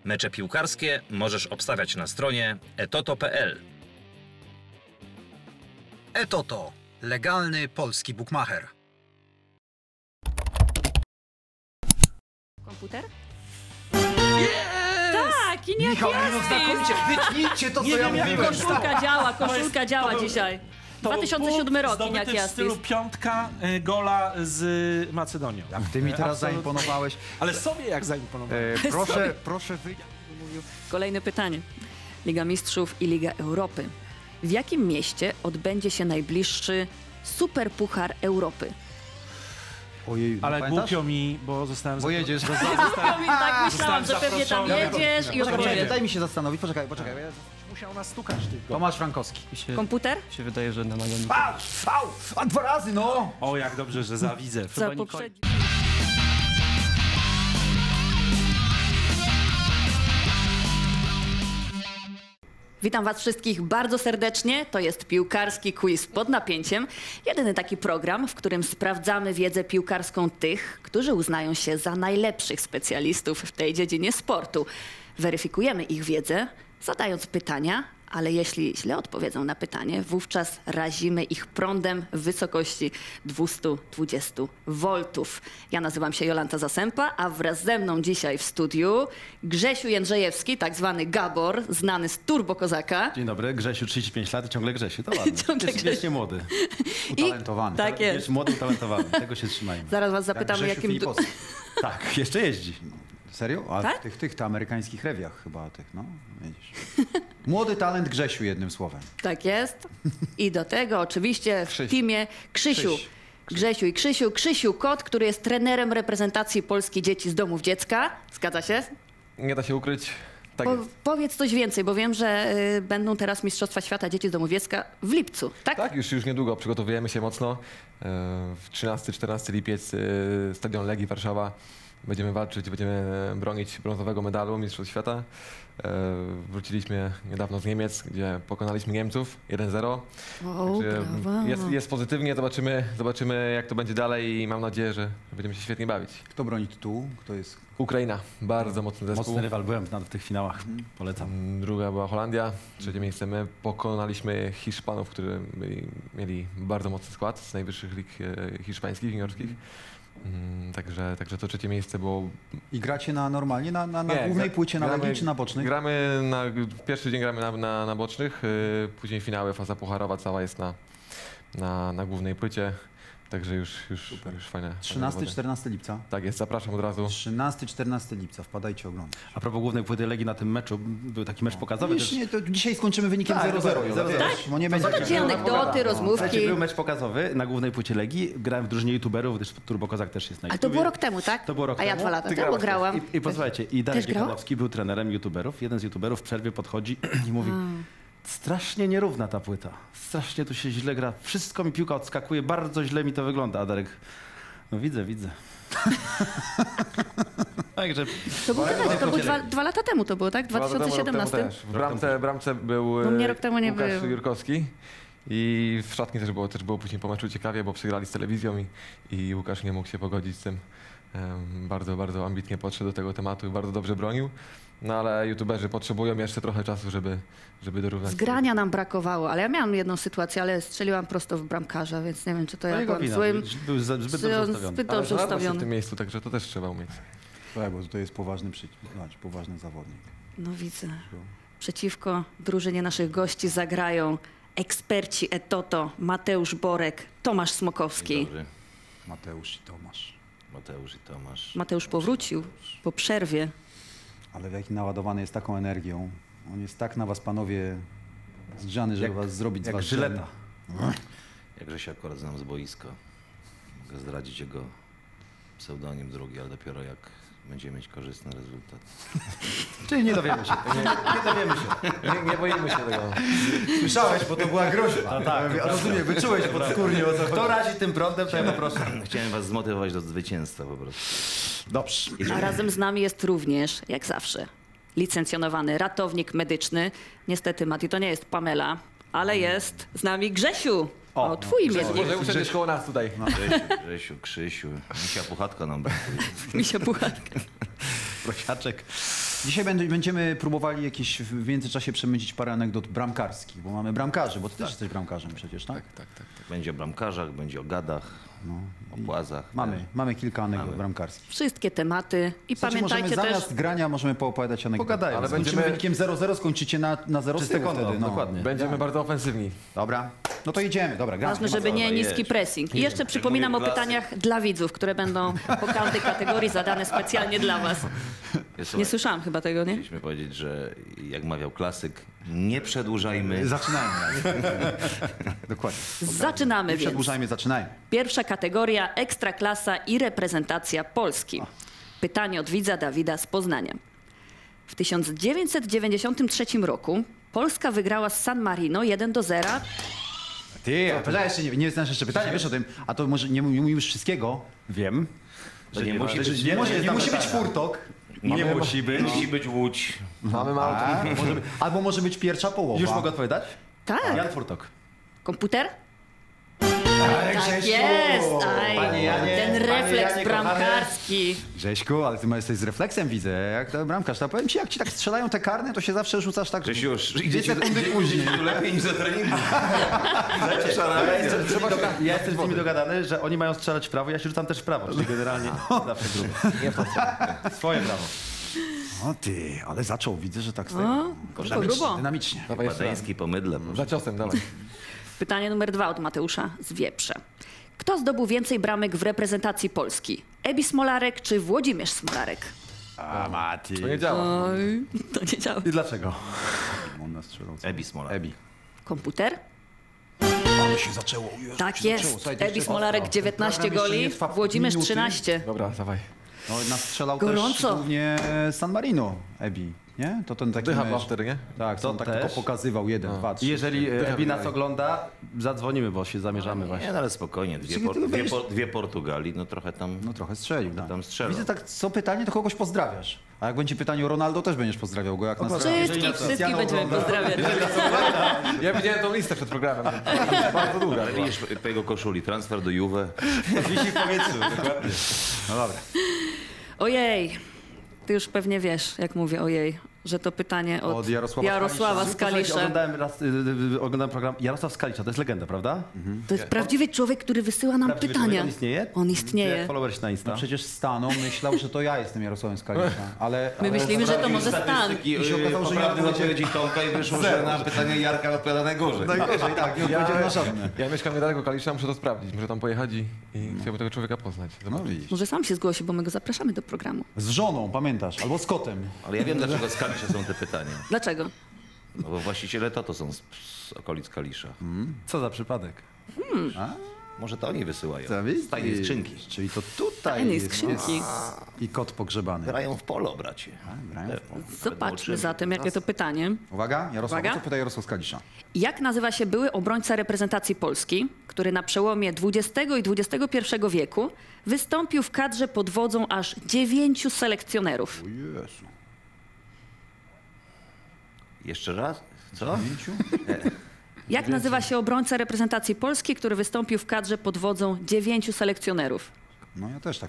Mecze piłkarskie możesz obstawiać na stronie etoto.pl. Etoto. Legalny polski bukmacher. Komputer? Jest! Tak, i nie Michał, no znakomicie, wytnijcie to, co ja mówiłem. Koszulka działa dzisiaj. 2007 rok, zdobyty jak w jasny. stylu piątka gola z Macedonią. Jak ty mi teraz Absolutnie. zaimponowałeś. Ale sobie jak zaimponowałeś. Proszę wyjść. Kolejne pytanie. Liga Mistrzów i Liga Europy. W jakim mieście odbędzie się najbliższy Superpuchar Europy? Ojej, Ale pamiętasz? głupio mi, bo zostałem... Bo jedziesz. Tak myślałam, że pewnie tam zaproszony. jedziesz i Poczekaj, odpowiesz. daj mi się zastanowić, poczekaj. Musiał nastukać tylko. Tomasz Frankowski. Komputer? się wydaje, że na nogę A 2 razy, no! O, jak dobrze, że zawidzę. Za poprzedni. Witam Was wszystkich bardzo serdecznie. To jest piłkarski quiz pod napięciem. Jedyny taki program, w którym sprawdzamy wiedzę piłkarską tych, którzy uznają się za najlepszych specjalistów w tej dziedzinie sportu. Weryfikujemy ich wiedzę, zadając pytania, ale jeśli źle odpowiedzą na pytanie, wówczas razimy ich prądem w wysokości 220 V. Ja nazywam się Jolanta Zasępa, a wraz ze mną dzisiaj w studiu Grzesiu Jędrzejewski, tak zwany Gabor, znany z Turbo Kozaka. Dzień dobry, Grzesiu, 35 lat i ciągle Grzesiu, to ładne. Ciągle Jest wiecznie młody. Utalentowany. Tak jest. Jest młody, utalentowany, tego się trzymajmy. Zaraz Was zapytamy, Grzesiu jakim... Filipowski. Tak, jeszcze jeździ. Serio? A Tak? w tych amerykańskich rewiach chyba tych, no, widzisz. Młody talent Grzesiu, jednym słowem. Tak jest. I do tego oczywiście w Krzyś. teamie Krzysiu. Krzyś. Grzesiu i Krzysiu. Krzysiu Kot, który jest trenerem reprezentacji Polski dzieci z domów dziecka. Zgadza się? Nie da się ukryć. Tak jest. Powiedz coś więcej, bo wiem, że będą teraz Mistrzostwa Świata Dzieci z domów dziecka w lipcu, tak? Tak, już niedługo przygotowujemy się mocno. W 13-14 lipiec Stadion Legii Warszawa. Będziemy walczyć, będziemy bronić brązowego medalu Mistrzostw Świata. Wróciliśmy niedawno z Niemiec, gdzie pokonaliśmy Niemców 1-0. O, Także brawo. jest pozytywnie, zobaczymy jak to będzie dalej i mam nadzieję, że będziemy się świetnie bawić. Kto broni tytułu? Kto jest? Ukraina, bardzo mocny zespół. Mocny rywal, byłem w tych finałach, polecam. Druga była Holandia, trzecie miejsce my. Pokonaliśmy Hiszpanów, którzy mieli bardzo mocny skład z najwyższych lig hiszpańskich, juniorskich. Także to trzecie miejsce było... I gracie normalnie, na Nie, głównej płycie, na gramy- Legii czy na bocznych? Pierwszy dzień gramy na bocznych, później finały, faza pucharowa cała jest na głównej płycie. Także już fajne. 13-14 lipca. Tak jest, zapraszam od razu. 13-14 lipca, wpadajcie oglądać. A propos głównej płyty Legii na tym meczu, był taki mecz pokazowy Wiesz, też. nie, to dzisiaj skończymy wynikiem 0-0. Tak? Bo nie będzie... Takie anegdoty, rozmówki. Słuchajcie, był mecz pokazowy na głównej płycie Legii, grałem w drużynie youtuberów, gdyż Turbo Kozak też jest na Ale YouTubie. to było rok temu, tak? To było rok A ja temu. 2 lata Ty temu grałaś grałam. I posłuchajcie, i Darek Też grał? Jechonowski był trenerem youtuberów. Jeden z youtuberów w przerwie podchodzi i mówi: strasznie nierówna ta płyta. Strasznie tu się źle gra. Wszystko mi piłka odskakuje, bardzo źle mi to wygląda. A Darek: no widzę. Także To był dwa lata temu to było, tak? W 2017. Też. W bramce był No mnie rok temu nie Łukasz było. Jurkowski. I w szatni też było później po meczu ciekawie, bo przegrali z telewizją i Łukasz nie mógł się pogodzić z tym. Bardzo ambitnie podszedł do tego tematu i bardzo dobrze bronił. No ale youtuberzy potrzebują jeszcze trochę czasu, żeby dorównać. Zgrania nam brakowało, ale ja miałam jedną sytuację, ale strzeliłam prosto w bramkarza, więc nie wiem, czy to ja jego byłam wina, złym. był zbyt dobrze ustawiony. Zbyt Ale dobrze znalazła się w ustawiony. tym miejscu, także to też trzeba umieć. Tak, bo to jest poważny zawodnik. No widzę. Przeciwko drużynie naszych gości zagrają eksperci Etoto, Mateusz Borek, Tomasz Smokowski. Dobry. Mateusz i Tomasz. Mateusz i Tomasz. Mateusz powrócił po przerwie. Ale w jaki naładowany jest taką energią. On jest tak na was, panowie, zgrzany, żeby was zrobić z jak was Żyleta. Jakże się akurat znam z boiska. Mogę zdradzić jego pseudonim drugi, ale dopiero jak będziemy mieć korzystny rezultat. Czyli nie dowiemy się. Nie dowiemy się. Nie boimy się tego. Słyszałeś, bo to była groźba. Rozumiem, wyczułeś podskórnie o co Kto razi tym prądem, to ja poproszę. Chciałem was zmotywować do zwycięstwa po prostu. Dobrze. A razem z nami jest również, jak zawsze, licencjonowany ratownik medyczny. Niestety, Mati, to nie jest Pamela, ale jest z nami Grzesiu. O, twój imiennik. Może usiądziesz koło nas tutaj. Grzesiu, Krzysiu. Misia Puchatka nam brakuje. Misia Puchatka. Prosiaczek. Dzisiaj będziemy próbowali jakieś w międzyczasie przemycić parę anegdot bramkarskich, bo mamy bramkarzy, bo ty też jesteś bramkarzem przecież, tak? Tak. Będzie o bramkarzach, będzie o gadach, o płazach. Mamy kilka anegdot bramkarskich. Wszystkie tematy i Znaczy, pamiętajcie możemy też... zamiast grania możemy poopowiadać anegdoty. Pogadajmy. Ale Ale skończymy będziemy- wynikiem 0-0, skończycie na 0 Czyste konto, dokładnie. Będziemy bardzo ofensywni. Dobra, no to idziemy, dobra, gramy. Ważne, żeby nie niski pressing. I jeszcze przypominam o mówił pytaniach dla widzów, które będą po każdej kategorii zadane specjalnie dla was. Nie słyszałam chyba tego, nie? Chcieliśmy powiedzieć, że jak mawiał klasyk, nie przedłużajmy. Zaczynajmy. Dokładnie. Zaczynamy Nie więc. przedłużajmy, zaczynajmy. Pierwsza kategoria, ekstraklasa i reprezentacja Polski. Pytanie od widza Dawida z Poznania. W 1993 roku Polska wygrała z San Marino 1-0. Ty, a jeszcze nie znasz jeszcze pytania, wiesz o tym, a to może nie mówisz wszystkiego? Wiem. To nie musi być, Nie musi być furtok. Nie musi być. musi być Łódź. Mamy Maltę. Albo może być pierwsza połowa. Już mogę odpowiadać? Tak. Jan Furtok. Komputer? Tak jest! Aj, Panie Janie, ten panie refleks Janie, bramkarski. Grześku, ale ty jesteś z refleksem, widzę, jak to bramkarz. To powiem ci, jak ci tak strzelają te karne, to się zawsze rzucasz tak... Grzesiu, już 2 sekundy później. lepiej niż za treningu. Ja jestem z nimi dogadany, że oni mają strzelać w prawo, ja się rzucam też w prawo, czyli generalnie zawsze grubo. Nie w to swoje prawo. O ty, ale zaczął, widzę, że tak O, grubo. dynamicznie. Dawaj jeszcze raz. Badański po mydle. Za ciosem, dawaj. Pytanie numer 2 od Mateusza z Wieprze. Kto zdobył więcej bramek w reprezentacji Polski? Ebi Smolarek czy Włodzimierz Smolarek? A, Mati. To nie działa. Oj, to nie działa. I dlaczego? On nas strzelał. co? Ebi Smolarek. Ebi. Komputer? Ale się zaczęło. Jezu, Tak się zaczęło. jest. Słuchajcie, Ebi jeszcze Smolarek ostro. 19 Program jeszcze goli, nie trwa Włodzimierz minuty. 13. Dobra, dawaj. No, nas strzelał Gorąco. też głównie San Marino, Ebi, nie? To ten taki Dycha mecz. Blaster, nie? Tak, to on tak też. tylko pokazywał 1, 2, 3. I jeżeli Ebi nas wygrali. ogląda, zadzwonimy, bo się zamierzamy właśnie. Nie, no ale spokojnie. Dwie Portugalii, no trochę tam... No trochę strzelił, tak. Tam strzelał. Widzę tak, co pytanie, to kogoś pozdrawiasz. A jak będzie pytanie o Ronaldo, też będziesz pozdrawiał go, jak nas Wszystkich będziemy pozdrawiać. Ja widziałem tą listę przed programem. Bardzo długa. Ale widzisz po jego koszuli, transfer do Juve. Wisi w powietrzu, dokładnie. No dobra. Ojej, ty już pewnie wiesz, jak mówię ojej, że to pytanie od, Od Jarosława Jarosława Słuchajcie, Skalisza. oglądałem program Jarosław Skalisza, to jest legenda, prawda? To jest prawdziwy człowiek, który wysyła nam Prawdziwy pytania. człowiek, on istnieje? On Jak istnieje. followersi na Insta. No przecież Stano myślał, że to ja jestem Jarosławem Skalisza, ale... My myślimy, że to może Stan. I się okazało, że ja odpowiedzi Tomka i wyszło, że na pytanie Jarka odpowiada najgorzej. Najgorzej, tak, nie odpowiedział na żadne. Ja mieszkam niedaleko Kalisza, muszę to sprawdzić. Muszę tam pojechać i chciałbym tego człowieka poznać. No widzisz. Może sam się zgłosi, bo my go zapraszamy do programu. Z żoną, pamiętasz? Albo z kotem. Ale ja wiem, dlaczego z Kalisza są te pytania. Dlaczego? No bo właściciele to są z okolic Kalisza. Co za przypadek. Może to oni wysyłają. Z Z tajnej skrzynki. Czyli to tutaj Tajnej jest, skrzynki. i kot pogrzebany. Grają w polo, bracie. Grają w polo. Zobaczmy zatem, jakie to pytanie. Uwaga, Jarosław, Uwaga. co pyta Jarosław Skalisza? Jak nazywa się były obrońca reprezentacji Polski, który na przełomie XX i XXI wieku wystąpił w kadrze pod wodzą aż 9 selekcjonerów? O Jezu. Jeszcze raz? Co? Jak nazywa się obrońca reprezentacji Polski, który wystąpił w kadrze pod wodzą 9 selekcjonerów? No ja też tak.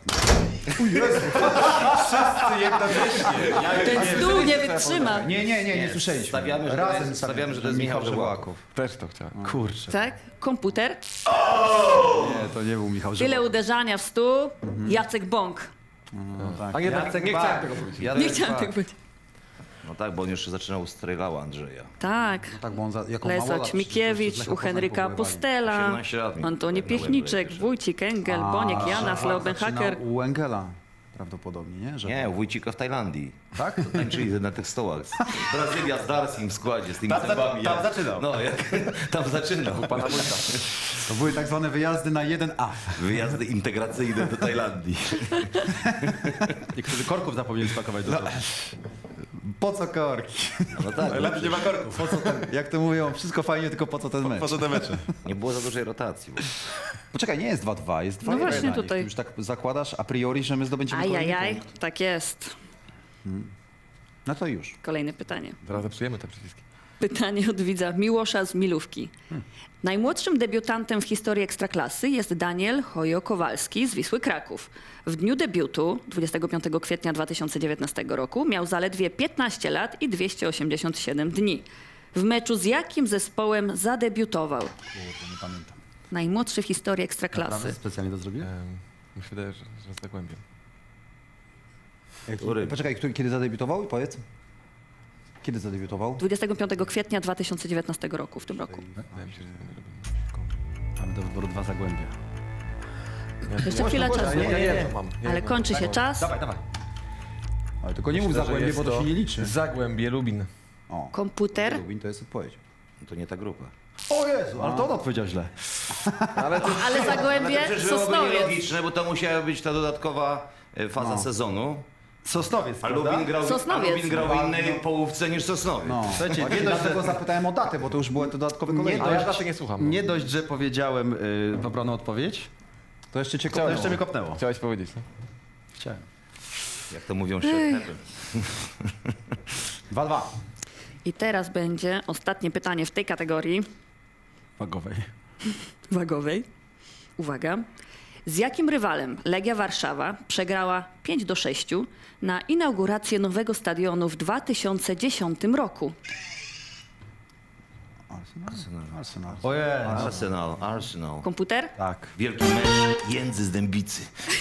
Ten stół nie wytrzyma. Nie słyszeliśmy. Stawiamy, że to jest Michał Żełakow. Też to chciałem. Kurczę. Tak? Komputer? Nie, to nie był Michał Tyle Żełakow. uderzania w stół. Jacek Bąk. A jednak Jacek nie Bak. chciałem tego powiedzieć. Nie chciałam tak być. No tak, bo on jeszcze zaczynał z Trejlała Andrzeja. Tak. Tak, bo on jako Leso małolat Ćmikiewicz, przecież u Henryka Poznania Postela, 17 lat mi Antoni tak na Piechniczek, Wembley Wójcik, Engel, Boniek, Janas, Leo Benhaker. U Engela prawdopodobnie, nie? Że Nie, Wójcika w Tajlandii. Tak? To tańczyli na tych stołach. Brazylia z Darsim w składzie, z tymi zębami. Tam zaczynał. No, tam zaczynał. Pana wójta. To były tak zwane wyjazdy na 1A. Wyjazdy integracyjne do Tajlandii. Niektórzy korków zapomnieli spakować do tego. Po co korki? No tak, Lepiej nie ma korków. Po co ten, jak to mówią, wszystko fajnie, tylko po co ten mecz? Po co te mecze? nie było za dużej rotacji. Poczekaj, nie jest 2-2, jest 2-1. No właśnie tutaj. Ty już tak zakładasz a priori, że my zdobędziemy kolejny Ajajaj, punkt. tak jest. No to już. Kolejne pytanie. Zaraz zepsujemy te przyciski. Pytanie od widza Miłosza z Milówki. Najmłodszym debiutantem w historii Ekstraklasy jest Daniel Hojo-Kowalski z Wisły Kraków. W dniu debiutu, 25 kwietnia 2019 roku, miał zaledwie 15 lat i 287 dni. W meczu z jakim zespołem zadebiutował? Nie pamiętam. Najmłodszy w historii Ekstraklasy. Naprawdę? Specjalnie to zrobiłem? Mi się wydaje, że z Zagłębiem. Poczekaj, kiedy zadebiutował? Powiedz. Kiedy zadebiutował? 25 kwietnia 2019 roku, w tym roku. Wydaje mi się, że Mamy do wyboru 2 Zagłębia. Jeszcze chwila czasu. Nie, mam. Ale kończy się czas. Dawaj. Ale tylko nie mów Myślę, że Zagłębie, jest bo to się nie liczy. Zagłębie Lubin. O, Komputer. Lubin to jest odpowiedź. To nie ta grupa. O Jezu, ale to on odpowiedział źle. Ale Zagłębie, Przecież byłoby Sosnowiec. nielogiczne, bo to musiała być ta dodatkowa faza sezonu. Sosnowiec, A prawda? Lubin grał, Sosnowiec. w innej połówce niż Sosnowiec. No, Słuchajcie, nie dość, dlatego zapytałem o datę, bo to już były te dodatkowe kolejne. Ale ja daty nie słucham. Nie dość, że powiedziałem poprawną odpowiedź, To jeszcze cię to kopnęło. jeszcze mnie kopnęło. Chciałeś powiedzieć, no? Chciałem. Jak to mówią szefy. 2-2. I teraz będzie ostatnie pytanie w tej kategorii Wagowej. wagowej. Uwaga. Z jakim rywalem Legia Warszawa przegrała 5-6 na inaugurację nowego stadionu w 2010 roku? Arsenal. Ojej. Arsenal. Komputer? Tak. Wielki mecz Jędzy z Dębicy.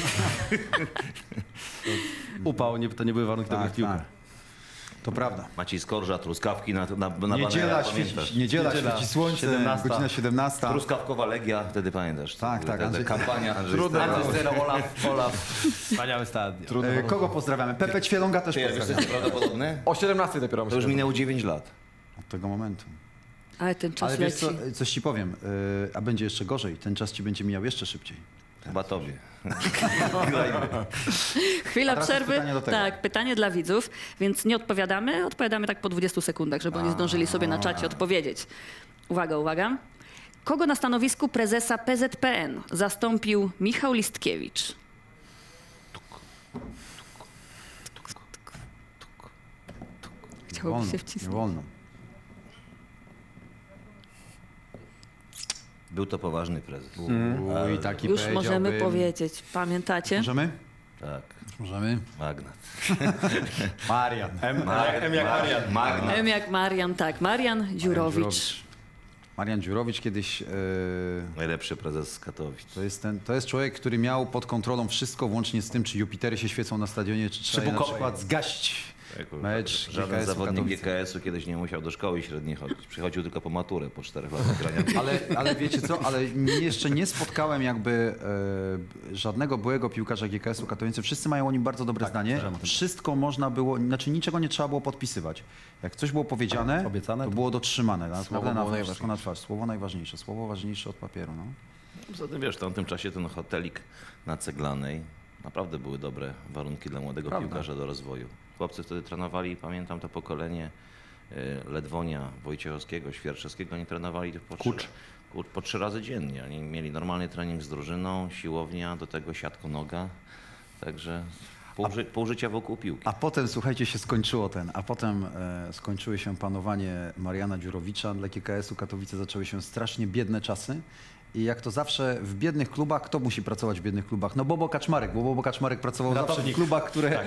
Upał, to nie były warunki do gry w piłkę. To prawda. Maciej Skorża, truskawki na Niedziela Niedziela, świeci słońce, 17. godzina 17. Truskawkowa Legia, wtedy pamiętasz. Tak, tak, Ta Andrzej- kampania Andrzej Trudno. Stera. Olaf. Wspaniały stadion. Kogo pozdrawiamy? Pepe Ćwielonga też Ty, wiesz, co pozdrawiamy. jest nieprawdopodobne? O 17 dopiero To już myślę. minęło 9 lat. Od tego momentu. Ale ten czas Ale wiesz co, leci. coś ci powiem, a będzie jeszcze gorzej. Ten czas ci będzie mijał jeszcze szybciej. Chyba tobie. Chwila A teraz przerwy. pytanie do tego. Tak, pytanie dla widzów, więc nie odpowiadamy. Odpowiadamy tak po 20 sekundach, żeby oni zdążyli sobie na czacie odpowiedzieć. Uwaga, uwaga. Kogo na stanowisku prezesa PZPN zastąpił Michał Listkiewicz? Chciałoby się Nie wcisnąć. wolno. Był to poważny prezes. Uj, taki Już możemy powiedziałbym. powiedzieć. Pamiętacie? Możemy? Tak, Możemy. magnat. Marian. M jak Marian. Magnat. M jak Marian, tak. Marian Dziurowicz. Marian Dziurowicz kiedyś... Najlepszy prezes z Katowic. To jest człowiek, który miał pod kontrolą wszystko, włącznie z tym, czy Jupitery się świecą na stadionie, czy trzeba je na przykład zgaść. Mecz Żaden GKS-u zawodnik Katowice. GKS-u kiedyś nie musiał do szkoły średniej chodzić. Przychodził tylko po maturę po 4 latach grania. Ale wiecie co, jeszcze nie spotkałem jakby żadnego byłego piłkarza GKS-u Katowice. Wszyscy mają o nim bardzo dobre zdanie. Wszystko można było, znaczy niczego nie trzeba było podpisywać. Jak coś było powiedziane, Obiecane, to to- było dotrzymane. Naprawdę było na wszystko na twarz. Słowo najważniejsze. Słowo ważniejsze od papieru. No. Poza tym wiesz, w tamtym czasie ten hotelik na Ceglanej naprawdę były dobre warunki dla młodego piłkarza do rozwoju. Chłopcy wtedy trenowali, pamiętam to pokolenie Ledwonia, Wojciechowskiego, Świerczewskiego, oni trenowali po 3 razy dziennie. Oni mieli normalny trening z drużyną, siłownia, do tego siatko noga. Także pół życia wokół piłki. A potem, słuchajcie, się skończyło skończyły się panowanie Mariana Dziurowicza. Dla GKS-u Katowice zaczęły się strasznie biedne czasy. I jak to zawsze w biednych klubach, kto musi pracować w biednych klubach? No Bobo Kaczmarek, bo Bobo Kaczmarek pracował zawsze w klubach,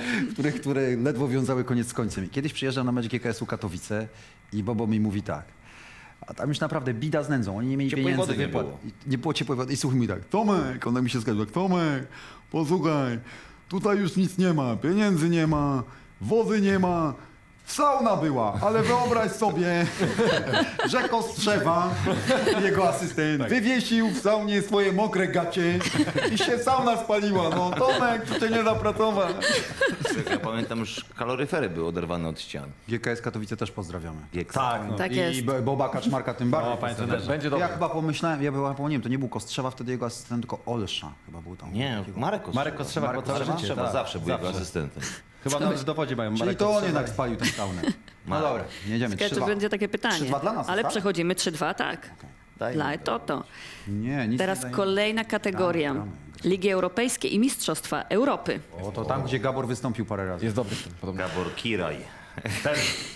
które ledwo wiązały koniec z końcem. I kiedyś przyjeżdżam na mecz GKS-u Katowice i Bobo mi mówi tak, a tam już naprawdę bida z nędzą, oni nie mieli Ciepłej pieniędzy, wody nie wypłat. było. Nie było ciepłej wody. I słuchaj mi tak, Tomek, ona mi się zgadza, tak, Tomek, posłuchaj, tutaj już nic nie ma, pieniędzy nie ma, wody nie ma, sauna była, ale wyobraź sobie, że Kostrzewa, jego asystent, wywiesił w saunie swoje mokre gacie i się sauna spaliła. No Tomek, tu cię nie da pracować. Ja pamiętam, już kaloryfery były oderwane od ścian. GKS Katowice też pozdrawiamy. Tak, no. Tak jest. I Boba Kaczmarka tym bardziej. O, panie pozdrawiamy. trenerze. Będzie Ja dobrze. chyba pomyślałem, nie, to nie był Kostrzewa, wtedy jego asystent, tylko Olsza chyba był tam. Nie, Marek Kostrzewa. Marek Kostrzewa Marek po całe Kostrzewa? życie. Tak. Zawsze był jego asystentem. Chyba nawet w dowodzie mają Czyli Marek to on Kostrzewa. jednak spalił tę saunę. No dobra, jedziemy. Czekaj, 3-2. będzie takie pytanie. 3-2 dla nas, Ale tak? przechodzimy 3-2, tak. Dla Etoto. Nie, nic Teraz nie daje. kolejna kategoria. Gramy. Ligi Europejskie i Mistrzostwa Europy. O, to tam, gdzie Gabor wystąpił parę razy. Jest dobry w tym, podobno. Gabor Kiraj.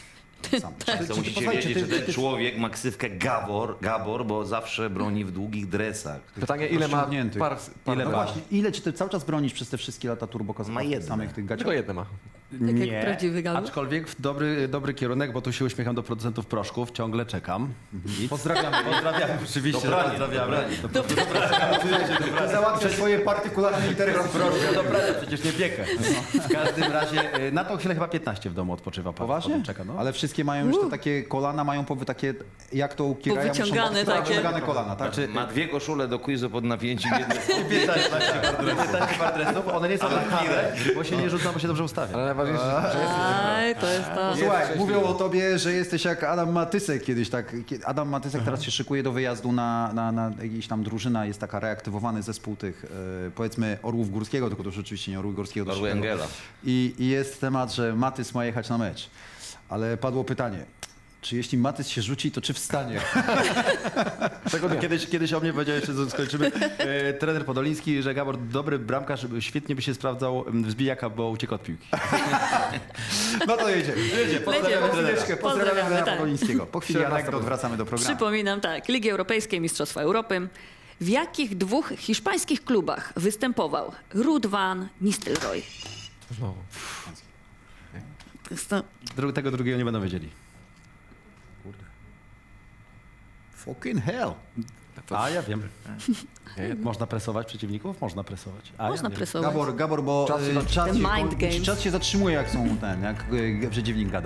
Sam. To musicie wiedzieć, że ten człowiek ma ksywkę Gabor, bo zawsze broni w długich dresach. Pytanie, ile ma Rozciągnięty. par No par właśnie, ile czy ty cały czas bronisz przez te wszystkie lata turbokozów Ma jedne. samych tych gaciach? Tylko jedne ma. Tak jak prawdziwy Gabor. Aczkolwiek w dobry kierunek, bo tu się uśmiecham do producentów proszków, ciągle czekam. Pozdrawiamy. Pozdrawiamy, oczywiście. Pozdrawiamy. Ty załatwiasz swoje partykularne interesy. Dobra, przecież nie piekę. W każdym razie na tą chwilę chyba 15 w domu odpoczywa. Poważnie? Potem czeka, no. Ale wszystkie mają już te takie kolana, mają takie, jak to u Kiraja, Powyciągane muszą być takie. wyciągane kolana, tak? Ma 2 koszule do quizu pod napięciem, jedne 15 partresów, one nie są archiwne, bo się nie rzucą, bo się dobrze ustawia. Ale najważniejsze, że jest... Aj, to jest to. Słuchaj, mówią o tobie, że jesteś jak Adam Matysek kiedyś tak. Adam Matysek teraz się szykuje do wyjazdu na jakiś tam drużyna, jest taka reaktywowany zespół tych, powiedzmy, Orłów Górskiego, tylko to już oczywiście nie Orłów Górskiego. Orły Engela. I jest temat, że Matys ma jechać na mecz. Ale padło pytanie, czy jeśli Matys się rzuci, to czy wstanie? Kiedyś o mnie powiedział, jeszcze skończymy, trener Podoliński, że Gabor dobry bramkarz, świetnie by się sprawdzał w zbijaka, bo uciekł od piłki. No to jedziemy. Pozdrawiamy Pozdrawiamy Pozdrawiamy, tak. Podolińskiego. Po chwili anegdot wracamy do programu. Przypominam, tak, Ligi Europejskiej, Mistrzostwa Europy. W jakich 2 hiszpańskich klubach występował Ruud van Nistelrooy? Znowu. To jest to... Tego drugiego nie będą wiedzieli. Fucking hell. A ja wiem. Można presować przeciwników? Można presować. A Można ja wiem. presować. Gabor, bo The mind games. czas się zatrzymuje, jak są jak przeciwnik gada.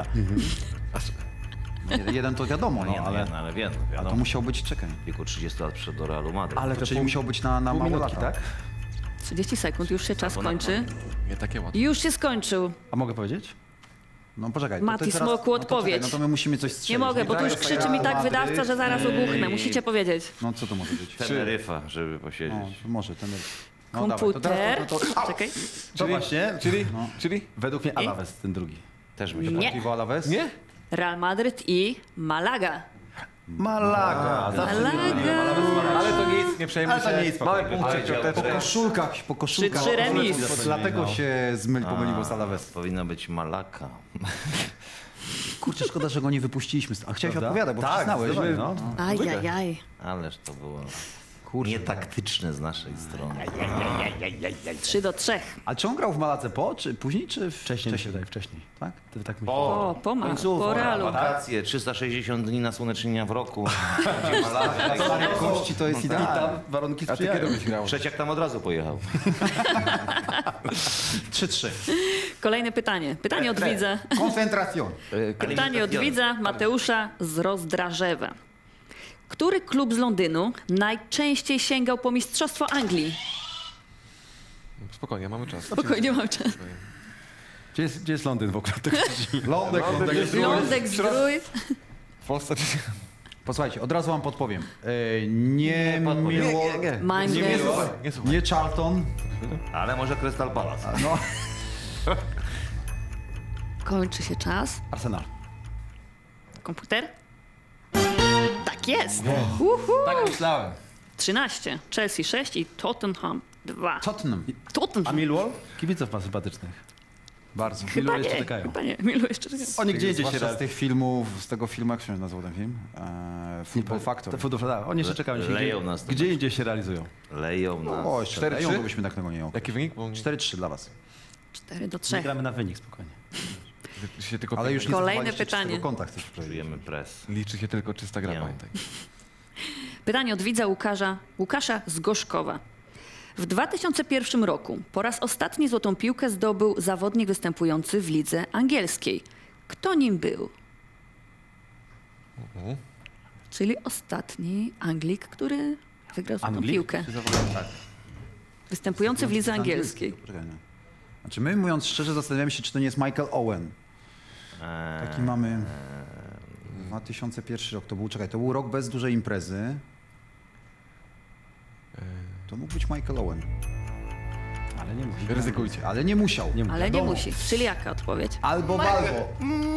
Jeden to wiadomo, no, ale wiem, a to wiadomo. musiał być, czekaj. W wieku 30 lat przed do Realu Madryt. Ale to Czyli musiał być na pół mało minutki, lata. tak? 30 sekund, już się czas Albo na kończy. Nie takie łatwe. Już się skończył. A mogę powiedzieć? No poczekaj. Mati teraz- Smoku, no to czekaj, odpowiedź. No to my musimy coś strzelić. Nie mogę, bo tu już krzyczy mi tak wydawca, że zaraz obuchnę. Musicie powiedzieć. No co to może być? Teneryfa, żeby posiedzieć. No, to może ten. No, Komputer. Dawaj, to teraz, no to... Czekaj. To właśnie, Czyli? według mnie Alaves ten drugi. Też myślę. Nie. Deportivo Alaves? Nie? Real Madryt i Malaga. Malaga. Malaga. Ale to nic, nie przejmuj Ale to się. nie jest Mały spokojnie. punkcik, Po koszulkach. 3-3 remis. Dlatego się pomyliło z Alaves. Powinna być Malaka. Kurczę, szkoda, że go nie wypuściliśmy. A chciałeś Prawda? odpowiadać, bo Tak, przyznałeś. zdecydowanie, no. Ajajaj. Ależ to było nietaktyczne z naszej strony. 3-3. A czy on grał w Maladze czy później, czy Wcześniej mi się wydaje, wcześniej. Tak? Ty tak myślisz? O, po Realu. Wakacje, 360 dni nasłonecznienia w roku. Kości to jest I idealne. tam warunki A ty sprzyjają. kiedy byś grał? Trzeciak tam od razu pojechał. 3-3. Kolejne pytanie. Pytanie od widza. Koncentracjon. Pytanie od widza Mateusza z Rozdrażewa. Który klub z Londynu najczęściej sięgał po Mistrzostwo Anglii? Spokojnie, mamy czas. Spokojnie, mam czas. Gdzie jest Londyn w ogóle? Lądek. Lądek, Zdrój. W Polsce czy... Posłuchajcie, od razu wam podpowiem. Nie miło... Mind Nie, games. miło, Nie słuchaj. nie Charlton. Ale może Crystal Palace. No, Kończy się czas. Arsenal. Komputer? Tak jest. Uhu. Tak myślałem. 13. Chelsea 6 i Tottenham 2. Tottenham. A Tottenham. Millwall? Kibiców ma sympatycznych. Bardzo. Chyba jeszcze nie. czekają. Chyba nie. Milu jeszcze czekają. Oni gdzie indziej się Zwłaszcza z tych filmów, z tego filmu, jak się nazywał ten film? Football Factor. Oni jeszcze czekają. Leją nas. Gdzie indziej się realizują. Leją nas. O, jeszcze 4-3? leją, to byśmy tak tego nie jął. Jaki wynik? Bo 4-3 dla was. 4-3. My gramy na wynik spokojnie. się tylko Ale już nie Kolejne zachowaliście pytanie. czystego konta, chcesz powiedzieć. Czujemy pres. liczy się tylko czysta gra, Nie. pamiętaj. Pytanie od widza Łukasza z Gorzkowa. W 2001 roku po raz ostatni złotą piłkę zdobył zawodnik występujący w lidze angielskiej. Kto nim był? Czyli ostatni Anglik, który wygrał złotą piłkę. Występujący w lidze angielskiej. Poczekaj, no. Znaczy my, mówiąc szczerze, zastanawiamy się, czy to nie jest Michael Owen. Taki mamy... 2001 rok to był, czekaj, to był rok bez dużej imprezy. To mógł być Michael Owen. Ale nie musi. Ryzykujcie. Ale nie musiał. Ale nie Wiadomo. musi. Czyli jaka odpowiedź? Albo Balbo.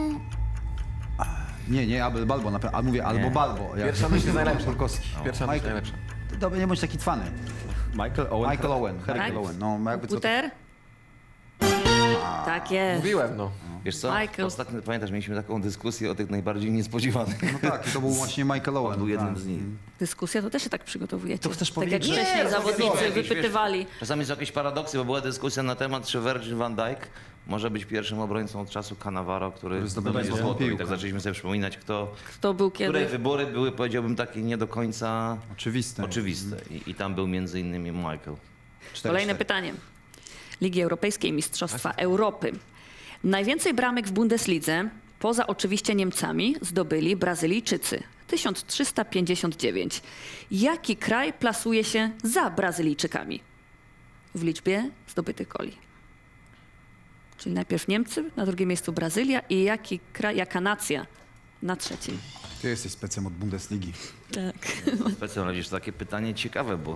Nie, albo Balbo, a mówię albo Balbo. Pierwsza myśl jest najlepsza. Polkowski. Pierwsza myśl Michael. najlepsza. Dobra, nie bądź taki cwany. Michael Owen. Michael Owen. Tak? Michael Owen. No, jakby co to... Komputer? Tak jest. Mówiłem, no. Wiesz co, Michael. ostatnio, pamiętasz, mieliśmy taką dyskusję o tych najbardziej niespodziewanych. No tak, i to był właśnie Michael Owen. On był jednym tak. z nich. Dyskusja to też się tak przygotowujecie. To chcesz tak powiedzieć, jak że- wcześniej Nie, zawodnicy jakieś, wypytywali. Czasami są jakieś paradoksy, bo była dyskusja na temat, czy Virgil van Dijk może być pierwszym obrońcą od czasu Cannavaro, który zdobędzie zdobył złoto. I piłkę. tak zaczęliśmy sobie przypominać, Kto był które kiedy? wybory były, powiedziałbym, takie nie do końca Oczywiste. oczywiste. I tam był między innymi Michael. 4-4. Kolejne pytanie. Ligi Europejskiej, Mistrzostwa Europy. Najwięcej bramek w Bundeslidze, poza oczywiście Niemcami, zdobyli Brazylijczycy. 1359. Jaki kraj plasuje się za Brazylijczykami w liczbie zdobytych goli? Czyli najpierw Niemcy, na drugim miejscu Brazylia i jaki kraj, jaka nacja na trzecim? Ty jesteś specem od Bundesligi. Tak. Specjalnie jest takie pytanie ciekawe, bo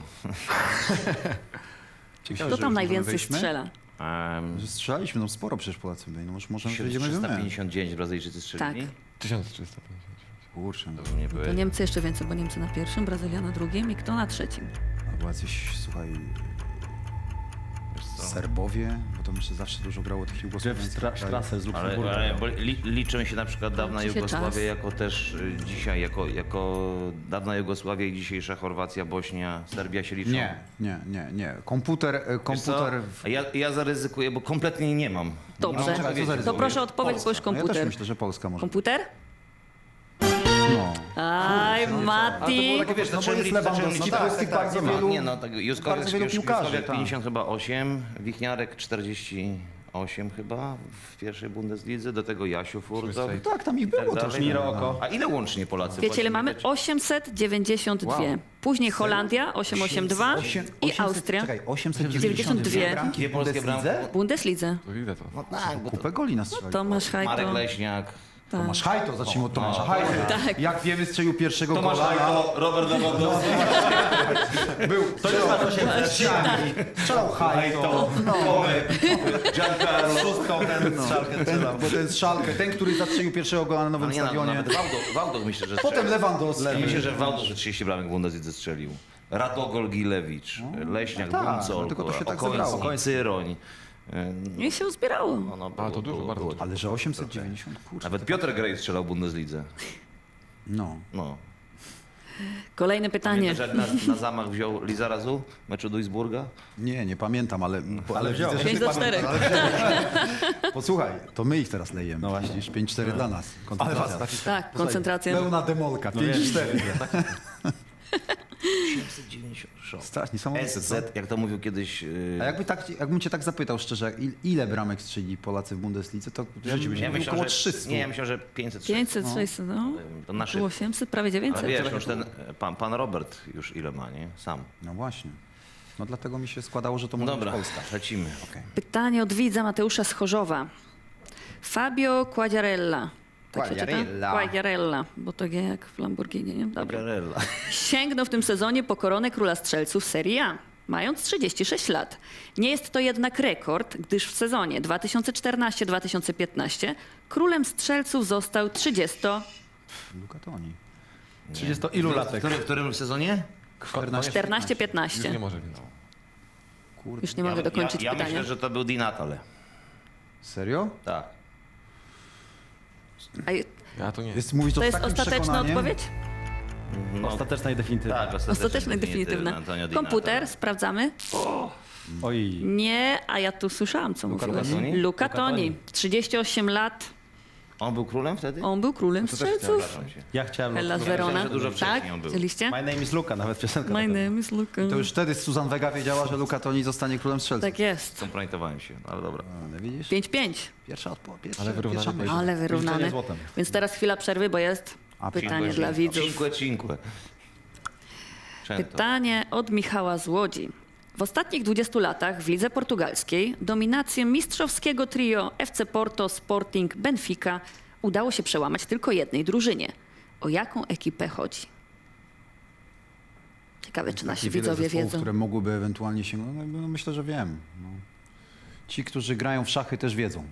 Kto tam najwięcej strzela? Że strzelaliśmy, no sporo przecież Polacy byli. No może przejdziemy 1359 Brazylijczycy strzelili? Tak. 1350. Kurczę, no. Nie To były. Niemcy jeszcze więcej, bo Niemcy na pierwszym, Brazylia na drugim i kto na trzecim? Albo jacyś, słuchaj, Serbowie, bo tam jeszcze zawsze dużo grało tych Jeff jugosłowiańskich krajów. Strasser z Ale, Luksemburga. bo liczą się na przykład dawna Liczy się Jugosławia czas. jako też dzisiaj, jako dawna Jugosławia i dzisiejsza Chorwacja, Bośnia, Serbia się liczą. Nie. Komputer, Wiesz co? w... A ja zaryzykuję, bo kompletnie nie mam. Dobrze. No, czekaj, co To zaryzykujesz? proszę odpowiedź, bo już No, ja też komputer. myślę, że Polska może. Komputer? No. Aj, Mati. Wiesz, No bo jest Lewandowski, tak, jest tych bardzo nie ma. wielu- Nie no, tak, bardzo wielu piłkarzy, Juskowiak tak. 50 chyba 8, Wichniarek 48 chyba w pierwszej Bundeslidze, do tego Jasiu Furtok. Tak, tam ich było dalej. też. Miro Oko. A ile łącznie Polacy? Wiecie, ile mamy? płacili? 892. Wow. Później Holandia 882 i Austria. Czekaj, 892 92. bramki Dwie w polskie Bundeslidze? bramki. W Bundeslidze. To ile to? No tak, bo to Kupę goli nastrzelił. Tomasz Marek Hajto. Leśniak. Tomasz Hajto, zacznijmy od Tomasza Hajto. Tak. Jak wiemy, strzelił pierwszego Tomasz gola. Hajto, Robert Lewandowski. Był, strzelał Hajto. Giancarlo. Bo ten Szalkę, ten, który zastrzelił pierwszego gola na nowym Nie, stadionie. nawet Wałdoch myślę, że Potem Lewandowski. Myślę, że Wałdoch, że 30 bramek w Bundeslidze strzelił. Radogol Gilewicz, Leśniak, no tak, Buncol, tylko to się tak zebrało. Cyroń. Nie się uzbierało. No, A, to dużo, bardzo. Ale że 890, kurczę. Nawet Piotr Grej strzelał w Bundeslidze. No. No. Kolejne pytanie. Pamiętasz, jak na zamach wziął Lizarazu w meczu Duisburga? Nie pamiętam, ale wziął. widzę, że 5 ty do 4. pamiętasz. Posłuchaj, to my ich teraz lejemy. No właśnie. Widzisz, 5-4 dla nas. Koncentracja. Tak, koncentracja. Pełna demolka, 5-4. 796. Strasznie, niesamowite. SZ, co? jak to mówił kiedyś... A jakbym cię tak zapytał szczerze, ile bramek strzelili Polacy w Bundeslidze, to w życiu byś mówił około 300. Nie, ja myślę, że 500. 500, 600, no. To nasze. Tu 800, prawie 900. Ale wiesz, już ten pan Robert już ile ma, nie? Sam. No właśnie. No dlatego mi się składało, że to może Dobra, być Polska. lecimy. Pytanie od widza Mateusza z Chorzowa. Fabio Quagliarella. Tak się czyta? Quagliarella, bo to G jak w Lamborghini, nie? Dobra. Garella. Sięgnął w tym sezonie po koronę króla strzelców Serie A, mając 36 lat. Nie jest to jednak rekord, gdyż w sezonie 2014-2015 królem strzelców został 30... Luka Toni. 30 ilu latek? W którym sezonie? 14-15. Już nie może więc. Już nie mogę dokończyć ja pytania. myślę, że to był Di Natale. Serio? Tak. A Ja to nie. Mówisz to jest takim ostateczna przekonaniem? odpowiedź? No, Ostateczna i definitywna. tak, Ostateczna i definitywna. Antonio Di Komputer, Natale. sprawdzamy. Oj. Nie, a ja tu słyszałam, co mówiłeś. Toni? Luca Toni, 38 lat. On był królem wtedy? On był królem strzelców. Zgadzam się. Ja chciałem... Hellas myślałem, Verona. że dużo wcześniej Tak? on był. Chcieliście? My name is Luka, nawet piosenka. My taka. name is Luca. To już wtedy Susan Vega wiedziała, że Luka Toni zostanie królem strzelców. Tak jest. Kompromitowałem się, ale dobra. Ale widzisz? 5-5. Pierwsza odpowiedź. Ale wyrównane pierwsza myśl. Ale wyrównane. Liczenie złotem. Więc teraz chwila przerwy, bo jest pytanie dla widzów. Cinque. Pytanie od Michała z Łodzi. W ostatnich 20 latach w lidze portugalskiej dominację mistrzowskiego trio FC Porto, Sporting, Benfica udało się przełamać tylko jednej drużynie. O jaką ekipę chodzi? Ciekawe, czy nasi Wiele widzowie zespołów, wiedzą. które mogłyby ewentualnie sięgnąć. No, myślę, że wiem. No. Ci, którzy grają w szachy, też wiedzą.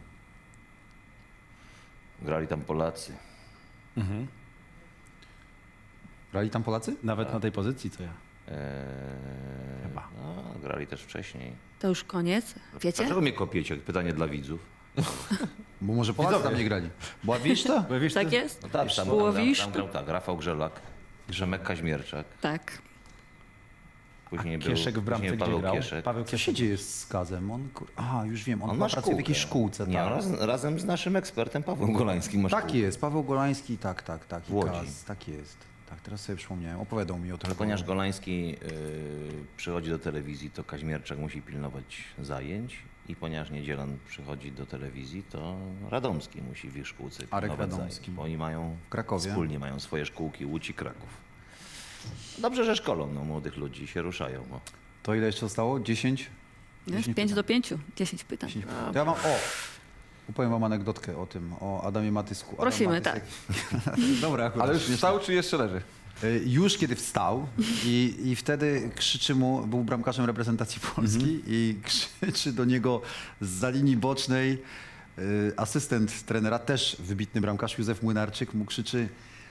Grali tam Polacy. Grali tam Polacy? Nawet na tej pozycji, co ja. No, grali też wcześniej. To już koniec. Wiecie? Dlaczego mnie kopiecie? Pytanie dla widzów. Bo może Polacy tam nie grali. Bławiszta? Tak jest? No tak, Łowisz? tam grał tak, Rafał Grzelak, Grzemek Kaźmierczak, Tak. później był Kieszek w bramce później gdzie Paweł grał? Kieszek. Paweł Co Kieszek. się dzieje z Skazem? Już wiem, on On chyba ma pracuje w jakiejś szkółce. Nie, Tak. razem z naszym ekspertem Pawłem Golańskim ma Tak szkółkę. jest, Paweł Golański, tak. I W Łodzi. Kaz, tak jest. Tak, teraz sobie przypomniałem, opowiadał mi o tym. Ale ponieważ Golański przychodzi do telewizji, to Kaźmierczak musi pilnować zajęć i ponieważ Niedzielan przychodzi do telewizji, to Radomski musi w ich szkółce Arek pilnować Radomski. zajęć, bo oni mają W Krakowie. wspólnie mają swoje szkółki Łódź i Kraków. Dobrze, że szkolą młodych ludzi się ruszają. Bo... To ile jeszcze zostało? 10? 5 do 5. 10 pytań. 10. To ja mam, opowiem wam anegdotkę o tym, o Adamie Matysku. Adam Prosimy, Matysek- Dobra, akurat. Ale już wstał, czy jeszcze leży? Już kiedy wstał i wtedy krzyczy mu, był bramkarzem reprezentacji Polski i krzyczy do niego zza linii bocznej asystent trenera, też wybitny bramkarz Józef Młynarczyk, mu krzyczy: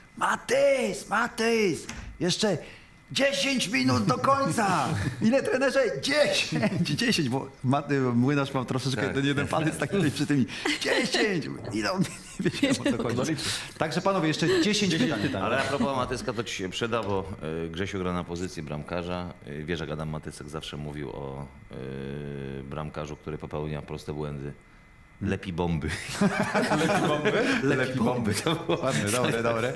Matys, jeszcze 10 minut do końca! Ile trenerze? 10, bo Młynarz mam troszeczkę ten jeden palec taki przy tymi. 10! Ile on nie wiedział o co chodzi. Także panowie, jeszcze 10 pytań. Ale a propos Matyska, to ci się przyda, bo Grzesiu gra na pozycji bramkarza. Wiesz, jak Adam Matysek zawsze mówił o bramkarzu, który popełnia proste błędy. Lepi bomby. Lepi bomby. To było Ładne, dobre.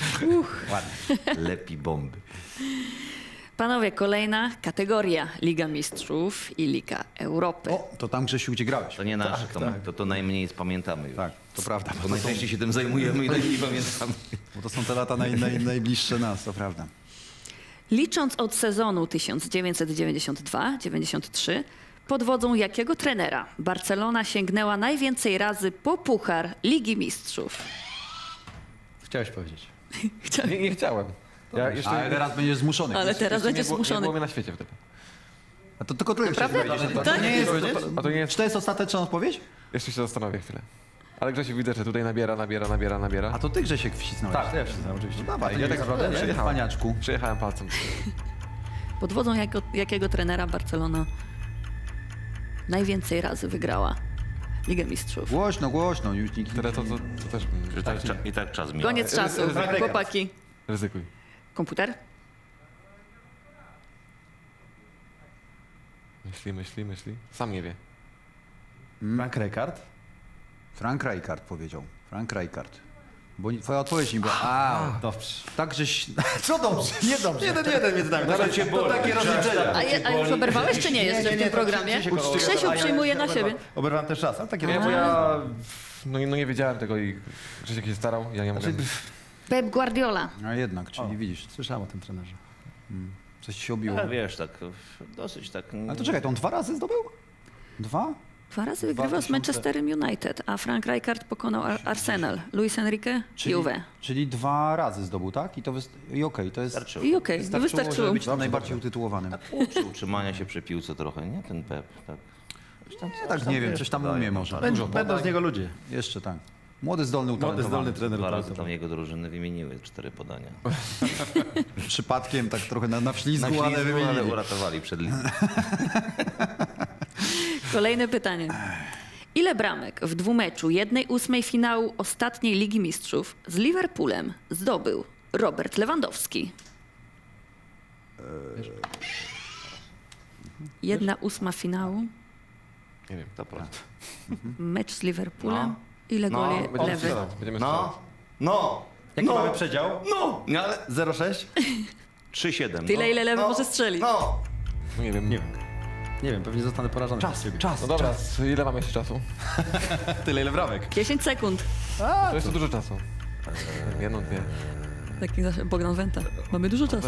lepi bomby. Panowie, kolejna kategoria. Liga Mistrzów i Liga Europy. O, to tam Grzesiu, gdzie grałeś. To nie nasze, to najmniej pamiętamy już. Tak, to prawda. Bo najczęściej się tym zajmujemy i najmniej pamiętamy. Bo to są te lata najbliższe nas, to prawda. Licząc od sezonu 1992-93, pod wodzą jakiego trenera Barcelona sięgnęła najwięcej razy po puchar Ligi Mistrzów? Chciałeś powiedzieć. Nie chciałem. Ja jeszcze, Ale teraz będziesz zmuszony. Ale teraz jeszcze będziesz nie zmuszony. było mnie na świecie wtedy. A to tylko tyle Naprawdę? chciałeś powiedzieć. Tak? To nie jest, A to nie jest... czy to jest ostateczna odpowiedź? Jeszcze się zastanowię chwilę. Ale Grzesiu widzę, że tutaj nabiera. A to ty, Grzesiek, wcisnąłeś. Tak, to ja przyznam, oczywiście. Dawaj, Ja tak naprawdę nie? przyjechałem. Paniaczku. Przejechałem palcem. Pod wodzą jakiego trenera Barcelona najwięcej razy wygrała Ligę Mistrzów? Głośno, już nikt Tyle to też... I tak czas minął. Koniec czasu, chłopaki. Ryzykuj. Komputer? Myśli. Sam nie wie. Frank Rijkaard. Frank Rijkaard powiedział. Frank Rijkaard. Bo twoja odpowiedź nie była. Dobrze. Tak, żeś... Co dobrze? Nie dobrze. 1-1 między nami. To takie rozliczenia. A już oberwałeś, czy nie jeszcze w tym programie? Grzesiu przyjmuje na siebie. Oberwam też czas, ale takie Nie, bo ja... No nie wiedziałem tego i Grzesiek się starał, ja nie mogłem. Pep Guardiola. A jednak, czyli widzisz, Słyszałem o tym trenerze. coś się obiło. Ale wiesz, tak dosyć tak... Ale to czekaj, to on 2 razy zdobył? 2? 2 razy wygrywał z Manchesterem United, a Frank Rijkaard pokonał Arsenal. Luis Enrique, Juve. Czyli 2 razy zdobył, tak? I okej, to jest... Starczyło. I okej, Żeby wystarczyło. być najbardziej utytułowanym. Uczy utrzymania się przy piłce trochę, nie? Ten Pep, tak. Tak, nie wiem, coś tam umie może. Będą z niego ludzie. Jeszcze tak. Młody, zdolny, utalentowany. trener. Dwa razy tam jego drużyny wymieniły 4 podania. Przypadkiem, tak trochę na wślizgu, ale ale wymienili. uratowali przed linią. Kolejne pytanie. Ile bramek w dwumeczu 1/8 finału ostatniej Ligi Mistrzów z Liverpoolem zdobył Robert Lewandowski? 1/8 finału, Nie wiem. To prawda. mecz z Liverpoolem. No. Ile No, goli Będziemy lewy? strzelać. Będziemy strzelać. No! Jaki mamy przedział? No! Ale 0,6? 3-7. Tyle, ile lewy może strzelić. No! Nie wiem. Nie wiem, pewnie zostanę porażony. Czas. No dobra, ile mamy jeszcze czasu? Tyle, ile bramek. 10 sekund. To jeszcze dużo czasu. 1, 2. Taki zawsze Bogdan Wenta. Mamy dużo czasu.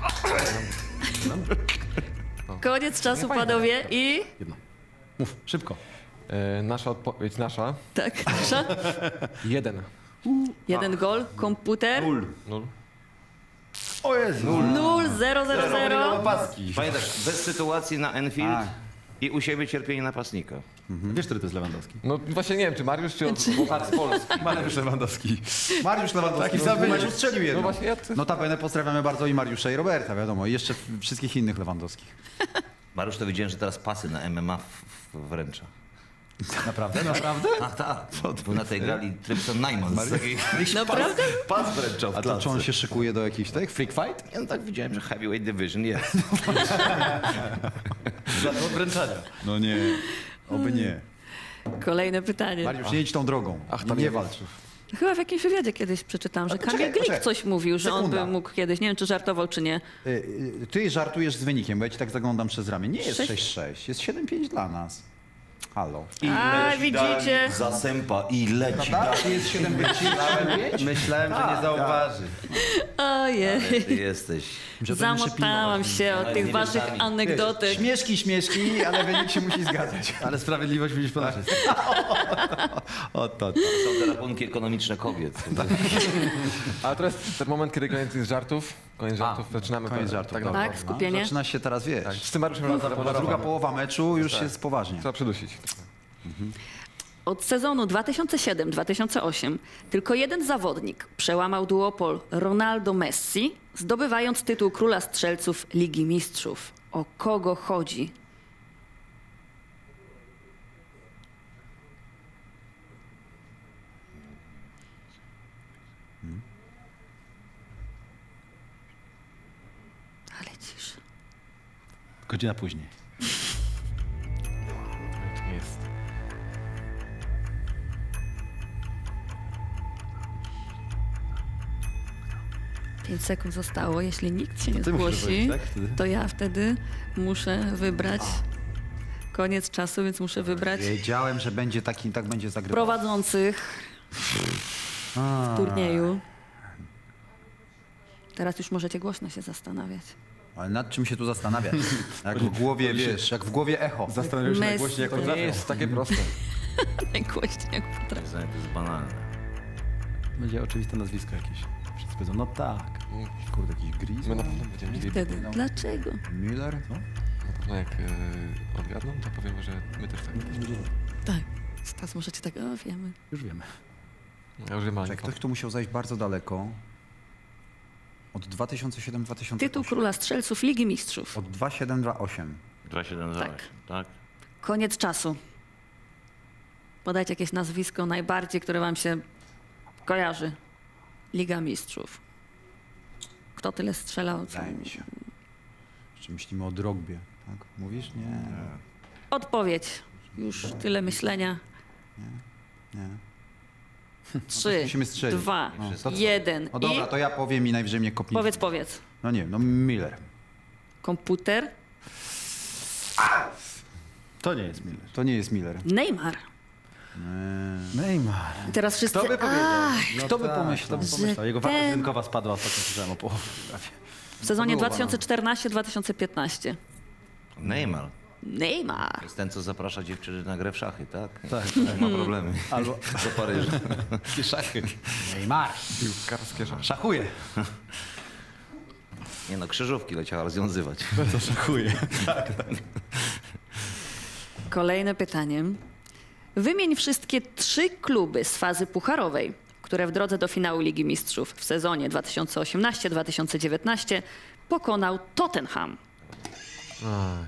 Koniec czasu, panowie. I... Mów, szybko. Nasza odpowiedź, nasza. Tak, proszę. 1. 1 gol, komputer. 0. O Jezu. 0, 0, 0, 0. Paski. Pamiętasz, bez sytuacji na Enfield Tak. i u siebie cierpienie napastnika. Wiesz, który to jest Lewandowski? No właśnie nie wiem, czy Mariusz, czy Chłopak z Polski. Mariusz Lewandowski. Mariusz Lewandowski Taki sam meczu strzelił No jedno. właśnie, ja... Notabene pozdrawiamy bardzo i Mariusza, i Roberta, wiadomo, i jeszcze wszystkich innych Lewandowskich. Mariusz, to widziałem, że teraz pasy na MMA wręcza. Naprawdę? Naprawdę? A tak, był na tej gali Trypson Najman z takiej... Naprawdę? Pas wręczał w A to klatce. czy on się szykuje do jakichś tych freak fight? Ja no tak widziałem, że Heavyweight Division jest. Za odwręczania. No nie, oby nie. Kolejne pytanie. Mariusz, nie idź tą drogą. Nie walcz. Chyba w jakimś wywiadzie kiedyś przeczytałam, że Kamil poczekaj, Glik poczekaj. coś mówił, że on by Sekunda. mógł kiedyś, nie wiem czy żartował czy nie. Ty żartujesz z wynikiem, bo ja ci tak zaglądam przez ramię. Nie jest 6-6, jest 7-5 dla nas. Halo. A, widzicie? Zasępa i leci. Tak? Jest 7-5? Myślałem, że nie zauważy. Ojej. Ty jesteś. Zamotałam się od tych waszych anegdotek. Śmieszki, ale wynik się musi zgadzać. Ale sprawiedliwość widzisz po naszej stronie. O to. Są te rachunki ekonomiczne kobiet. A teraz ten moment, kiedy koniec jest żartów. Koniec żartów, zaczynamy. koniec żartów, Tak, dobra. Tak, skupienie. Zaczyna się teraz, wiesz. Z tym Mariuszem Druga połowa meczu już jest poważnie. Trzeba przydusić. Od sezonu 2007-2008 tylko jeden zawodnik przełamał duopol Ronaldo-Messi, zdobywając tytuł króla strzelców Ligi Mistrzów. O kogo chodzi? Ale cisza. Godzina później. To nie jest. Pięć sekund zostało. Jeśli nikt się nie ty musisz zgłosi, powiedzieć, tak? Wtedy? to ja wtedy muszę wybrać koniec czasu, więc muszę wybrać Wiedziałem, że będzie taki, tak będzie zagrywał. prowadzących w turnieju. Teraz już możecie głośno się zastanawiać. Ale nad czym się tu zastanawiać? Jak w głowie, wiesz, jak w głowie echo. Zastanawiam się Messi. najgłośniej, jak To nie potrafią. jest takie proste. Najgłośniej jak potrafię. To jest banalne. Będzie oczywiste nazwisko jakieś. Wszyscy powiedzą, no tak. Kurde, jakiś Gris. My na pewno będziemy mieli. Wtedy. Dlaczego? Müller? Co? Na pewno jak odgadną, to powiemy, że my też tak. Tak. Teraz możecie tak, o wiemy. Już wiemy. Ja już wiem, ale nie Ktoś tu musiał zajść bardzo daleko. Od 2007-2008. Tytuł króla strzelców Ligi Mistrzów. Od 2-7-2-8. 2-7-2, tak? Koniec czasu. Podajcie jakieś nazwisko najbardziej, które wam się kojarzy. Liga Mistrzów. Kto tyle strzelał? Co? Wydaje mi się. Jeszcze myślimy o Drogbie, tak? Mówisz? Nie. Odpowiedź. Już tyle myślenia. Nie. 3, musimy strzelić. 2, No, to co? 1 No dobra, i to ja powiem i najwyżej mnie kopnie. powiedz. No nie, no Miller. Komputer. To nie jest Miller. To nie jest Miller. Neymar. Neymar. I teraz wszyscy... Kto by powiedział? No Kto by tak, pomyślał? Kto by pomyślał? Jego wartość ten- rynkowa spadła, ostatnio słyszałem o połowie. W sezonie To było 2014-2015. Neymar. Neymar. To jest ten, co zaprasza dziewczyny na grę w szachy, tak? Tak. Ma problemy. Albo Do Paryża. szachy. Neymar. piłkarskie żarty. Szachuje. Nie no, krzyżówki leciała rozwiązywać. To szachuje. Kolejne pytanie. Wymień wszystkie 3 kluby z fazy pucharowej, które w drodze do finału Ligi Mistrzów w sezonie 2018-2019 pokonał Tottenham. Aj.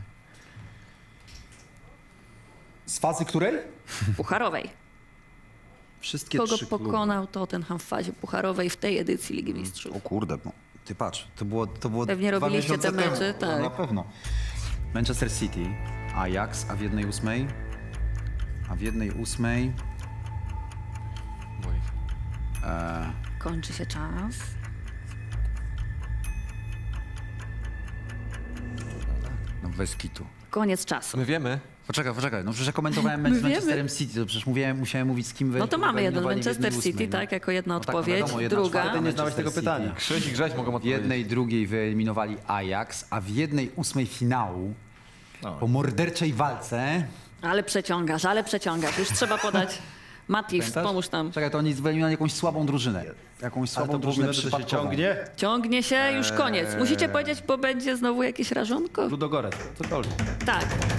Z fazy której? Pucharowej. Wszystkie Kogo 3 kluby. pokonał Tottenham w fazie pucharowej w tej edycji Ligi Mistrzów? O kurde, no. Ty patrz, to było Pewnie 2 robiliście te miesiące mecze, temu. tak. No, na pewno. Manchester City, Ajax, a w 1/8. A w 1/8. Moich. Kończy się czas. No bez kitu. Koniec czasu. My wiemy. Poczekaj, no przecież ja komentowałem mecz z wiemy. Manchesterem City, to przecież musiałem mówić z kim No to mamy jeden wyeliminowali w Manchester 1/8, City, no. tak, jako jedna No tak, odpowiedź. wiadomo, 1/4 Druga. Nie znałeś Manchester tego City. pytania. Krzyś i Grześ mogą W odpowiedzieć. 1/2 wyeliminowali Ajax, a w 1/8 finału No. po morderczej walce... Ale przeciągasz. Już trzeba podać. Matif, Pamiętasz? pomóż tam. Czekaj, to oni wyeliminowali jakąś słabą drużynę. Jakąś Ale słabą to drużynę drużynę, to się przypadkową. ciągnie. Ciągnie się, już koniec. Musicie powiedzieć, bo będzie znowu jakieś rażonko. Ludogorec, cokolwiek. Tak.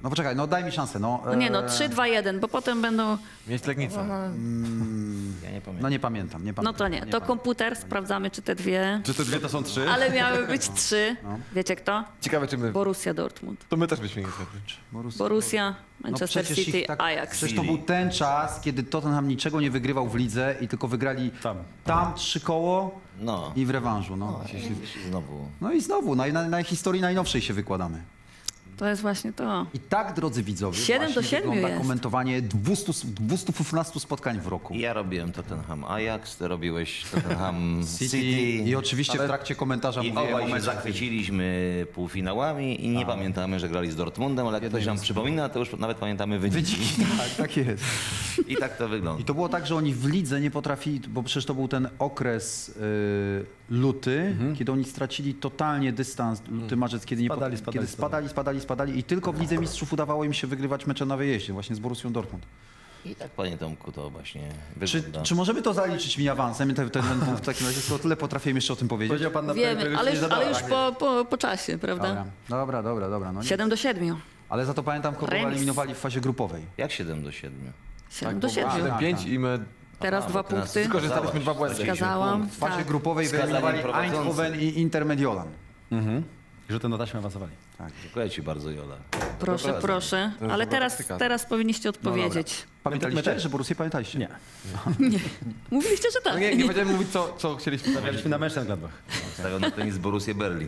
No poczekaj, no daj mi szansę, no. No nie no, 3, 2, 1, bo potem będą... Mieć Legnica. Ja nie pamiętam. No nie pamiętam. No to nie, to komputer, sprawdzamy czy te dwie, Czy te dwie to są 3? ale miały być 3. Wiecie kto? Ciekawe, czy my... Borussia Dortmund. To my też byśmy nie zgadli. Borussia, Manchester przecież City, ich tak- Ajax. Przecież to był ten czas, kiedy Tottenham niczego nie wygrywał w lidze i tylko wygrali tam 3 koło No. i w rewanżu. No, Znowu. no i znowu, na historii najnowszej się wykładamy. To jest właśnie to. I tak, drodzy widzowie, 7 do właśnie 7 wygląda jest. komentowanie 215 spotkań w roku. Ja robiłem Tottenham Ajax, ty robiłeś Tottenham City. I oczywiście w trakcie komentarza I mówiłem o obaj się meczach. zachwyciliśmy półfinałami i nie pamiętamy, że grali z Dortmundem, ale jak ktoś nam przypomina, to już nawet pamiętamy wyniki. Tak jest. I tak to wygląda. I to było tak, że oni w lidze nie potrafili, bo przecież to był ten okres luty, kiedy oni stracili totalnie dystans, luty, marzec, kiedy spadali i tylko w Lidze Mistrzów udawało im się wygrywać mecze na wyjeździe, właśnie z Borussią Dortmund. I tak, panie Tomku, to właśnie Czy, wygląda. czy możemy to zaliczyć mi awansem, ten punkt w takim razie, skoro tyle potrafiłem jeszcze o tym powiedzieć? Powiedział pan na Wiemy, ale już po czasie, prawda? Dobra. No nie. 7 do 7. Ale za to pamiętam, kogo Remis. eliminowali w fazie grupowej. Jak 7 do 7? 7 do 7. 7-5 i my Teraz Aha, 2 bo teraz punkty. wykorzystaliśmy 2 błędy. Wskazałam. W fazie Tak. grupowej wyeliminowali prowadzący. Eindhoven i Inter Mediolan. Rzutem na taśmę awansowali. Dziękuję ci bardzo, Jola. Proszę, proszę. Ale teraz powinniście odpowiedzieć. Pamiętaliście, że Borussię pamiętaliście? Nie. Mówiliście, że tak. No nie będziemy mówić, co chcieliśmy powiedzieć. Byliśmy na Mönchengladbach. Stawiał na tenis Borussię Berlin.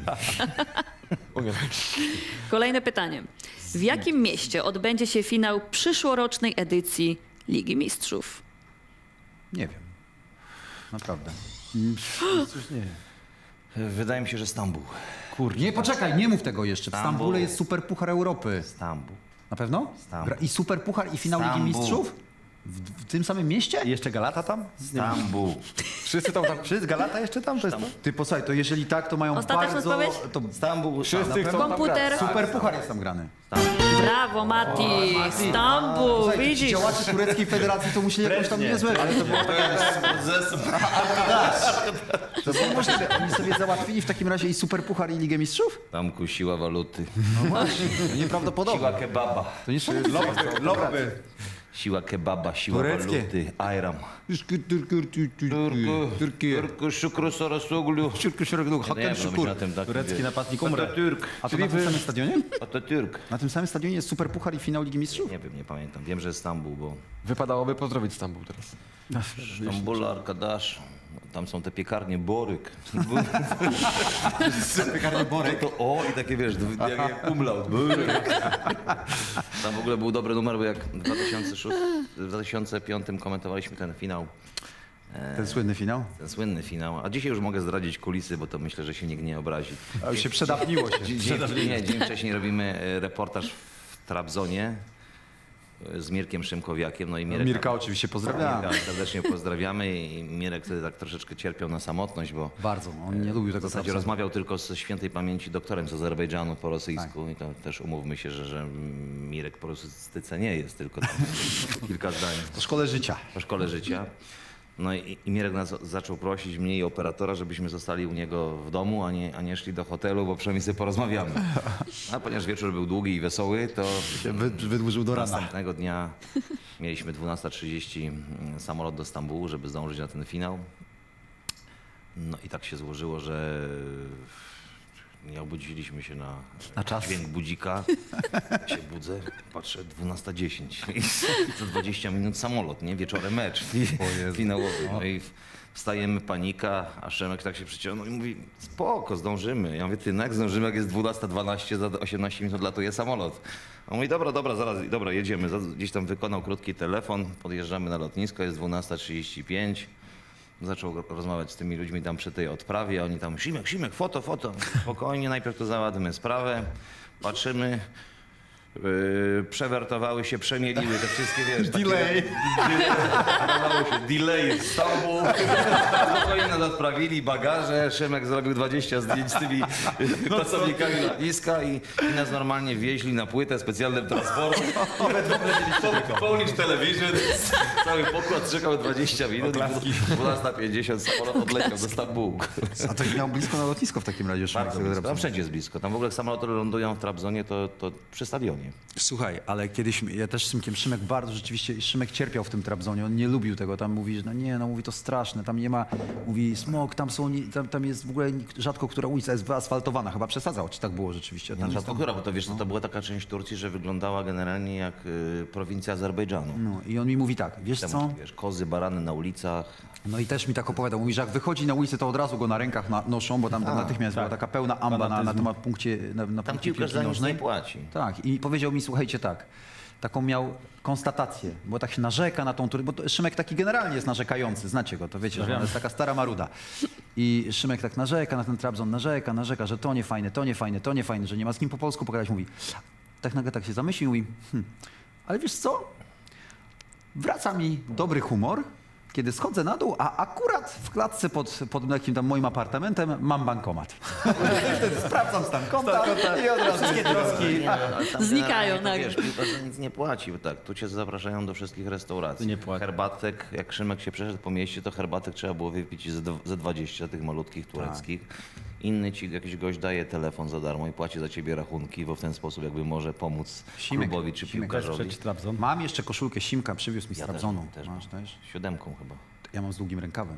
Kolejne pytanie. W jakim mieście odbędzie się finał przyszłorocznej edycji Ligi Mistrzów? Nie wiem. Naprawdę. Wydaje mi się, że Stambuł. Nie, poczekaj, nie mów tego jeszcze. W Stambuł. Stambule jest Superpuchar Europy. Stambuł. Na pewno? Stambuł. I Superpuchar i finał Ligi Stambuł. Mistrzów? W tym samym mieście? I jeszcze Galata tam? Stambuł. Wszyscy tam Wszyscy Galata jeszcze tam? To jest to? Ty posłuchaj, to jeżeli tak, to mają Ostateczna bardzo... odpowiedź? To Stambuł. Wszyscy chcą tam Komputer. grać. Superpuchar jest tam grany. Brawo, Mati. Stambuł, Słuchaj, ci widzisz. działacze tureckiej federacji to musieli jakoś tam niezłego. Ale to było to było możliwe. Oni sobie załatwili w takim razie i Superpuchar i Ligę Mistrzów? Tamku siła waluty. No właśnie, to nieprawdopodobne. Siła kebaba. To nie Lobby. Siła kebaba, siła Tureckie. waluty. Ayram. Turki. Turku, szukru, sorosuglu. Hakan Şukur. Turecki napastnik Umre. Atatürk. A to na tym samym stadionie? Atatürk. Na tym samym stadionie jest Superpuchar i finał Ligi Mistrzów? Nie wiem, nie pamiętam. Wiem, że jest Stambuł, bo Wypadałoby pozdrowić Stambuł teraz. Stambul, Arkadasz. Tam są te piekarnie Boryk. Piekarnie Borek. O, i takie wiesz, jak umlaut. Boryk. Tam w ogóle był dobry numer, bo jak w 2005 komentowaliśmy ten finał. Ten słynny finał? Ten słynny finał. A dzisiaj już mogę zdradzić kulisy, bo to myślę, że się nikt nie obrazi. A już się przedawniło się. Dzień wcześniej robimy reportaż w Trabzonie z Mirkiem Szymkowiakiem. No i Mirka oczywiście pozdrawiam. Mirka serdecznie pozdrawiamy i Mirek wtedy tak troszeczkę cierpiał na samotność, bo Bardzo, on nie lubił w tego zasadzie Trabzonu. rozmawiał tylko ze świętej pamięci doktorem z Azerbejdżanu po rosyjsku i to też umówmy się, że Mirek po rusystyce nie jest, tylko tam kilka zdań To szkole życia. o szkole życia. No i Mirek nas zaczął prosić, mnie i operatora, żebyśmy zostali u niego w domu, a nie szli do hotelu, bo przynajmniej sobie porozmawiamy. A ponieważ wieczór był długi i wesoły, to Wydłużył do rana. następnego dnia mieliśmy 12:30 samolot do Stambułu, żeby zdążyć na ten finał. No i tak się złożyło, że nie obudziliśmy się na czas. dźwięk budzika. Się budzę, patrzę 12:10 i za 20 minut samolot, nie? Wieczorem mecz finałowy. No i wstajemy, panika, a Szemek tak się przyciągnął i mówi, spoko, zdążymy. Ja mówię, ty, no jak zdążymy, jak jest 12:12, za 18 minut latuje samolot. On mówi, dobra, jedziemy. Gdzieś tam wykonał krótki telefon, podjeżdżamy na lotnisko, jest 12:35. Zaczął rozmawiać z tymi ludźmi tam przy tej odprawie, a oni tam, Simek, foto. Spokojnie, najpierw to załatwmy sprawę. Patrzymy, przewertowały się, przemieliły te wszystkie, wiesz... Delay. Delay, Stambuł. Spokojnie nas odprawili, bagaże, Szymek zrobił 20 zdjęć z tymi pracownikami lotniska i nas normalnie wieźli na płytę specjalnym transportem. Polish Television, cały pokład czekał 20 minut i 12:50 samolot odleciał do Stambułu. A to miał blisko na lotnisko w takim razie. Szymek, Bardzo tego blisko. Tam Trabzonu. wszędzie jest blisko. Tam w ogóle jak samoloty lądują w Trabzonie, to przy stadionie. Słuchaj, ale kiedyś ja też z Szymkiem, Szymek bardzo rzeczywiście, Szymek cierpiał w tym Trabzonie, on nie lubił tego, tam mówi, że no nie, no mówi to straszne, tam nie ma, mówi smog, tam jest w ogóle rzadko która ulica jest wyasfaltowana, chyba przesadzał, czy tak było rzeczywiście? Tam jest Bo to wiesz, to była taka część Turcji, że wyglądała generalnie jak prowincja Azerbejdżanu. No i on mi mówi tak, wiesz Tam, co? wiesz, kozy, barany na ulicach. No i też mi tak opowiadał, mówi, że jak wychodzi na ulicę, to od razu go na rękach noszą, bo tam natychmiast była taka pełna amba na temat punkcie, na Tam punkcie piłkarz piłki za nic nożnej. nie płaci. Tak, i powiedział mi, słuchajcie, tak, taką miał konstatację, bo tak się narzeka na tą Turcję, bo Szymek taki generalnie jest narzekający, znacie go, to wiecie, że on jest taka stara maruda. I Szymek tak narzeka na ten Trabzon, narzeka, że to nie fajne, że nie ma z kim po polsku pogadać. Mówi, tak nagle tak się zamyślił i mówi, ale wiesz co, wraca mi dobry humor, kiedy schodzę na dół, a akurat w klatce pod jakim tam moim apartamentem mam bankomat. Wtedy sprawdzam stan konta i od razu wszystkie troski. Ale tam Znikają generalnie nagle. to, wiesz, piłkarz za nic nie płaci, bo tak, tu cię zapraszają do wszystkich restauracji. Nie płaci. Herbatek, jak Szymek się przeszedł po mieście, to herbatek trzeba było wypić ze 20 tych malutkich tureckich. Inny ci jakiś gość daje telefon za darmo i płaci za ciebie rachunki, bo w ten sposób jakby może pomóc klubowi czy piłkarzowi. Przecież Trabzon. Mam jeszcze koszulkę Simka, przywiózł mi z Ja Trabzonu. też Masz też? 7 chyba. Ja mam z długim rękawem.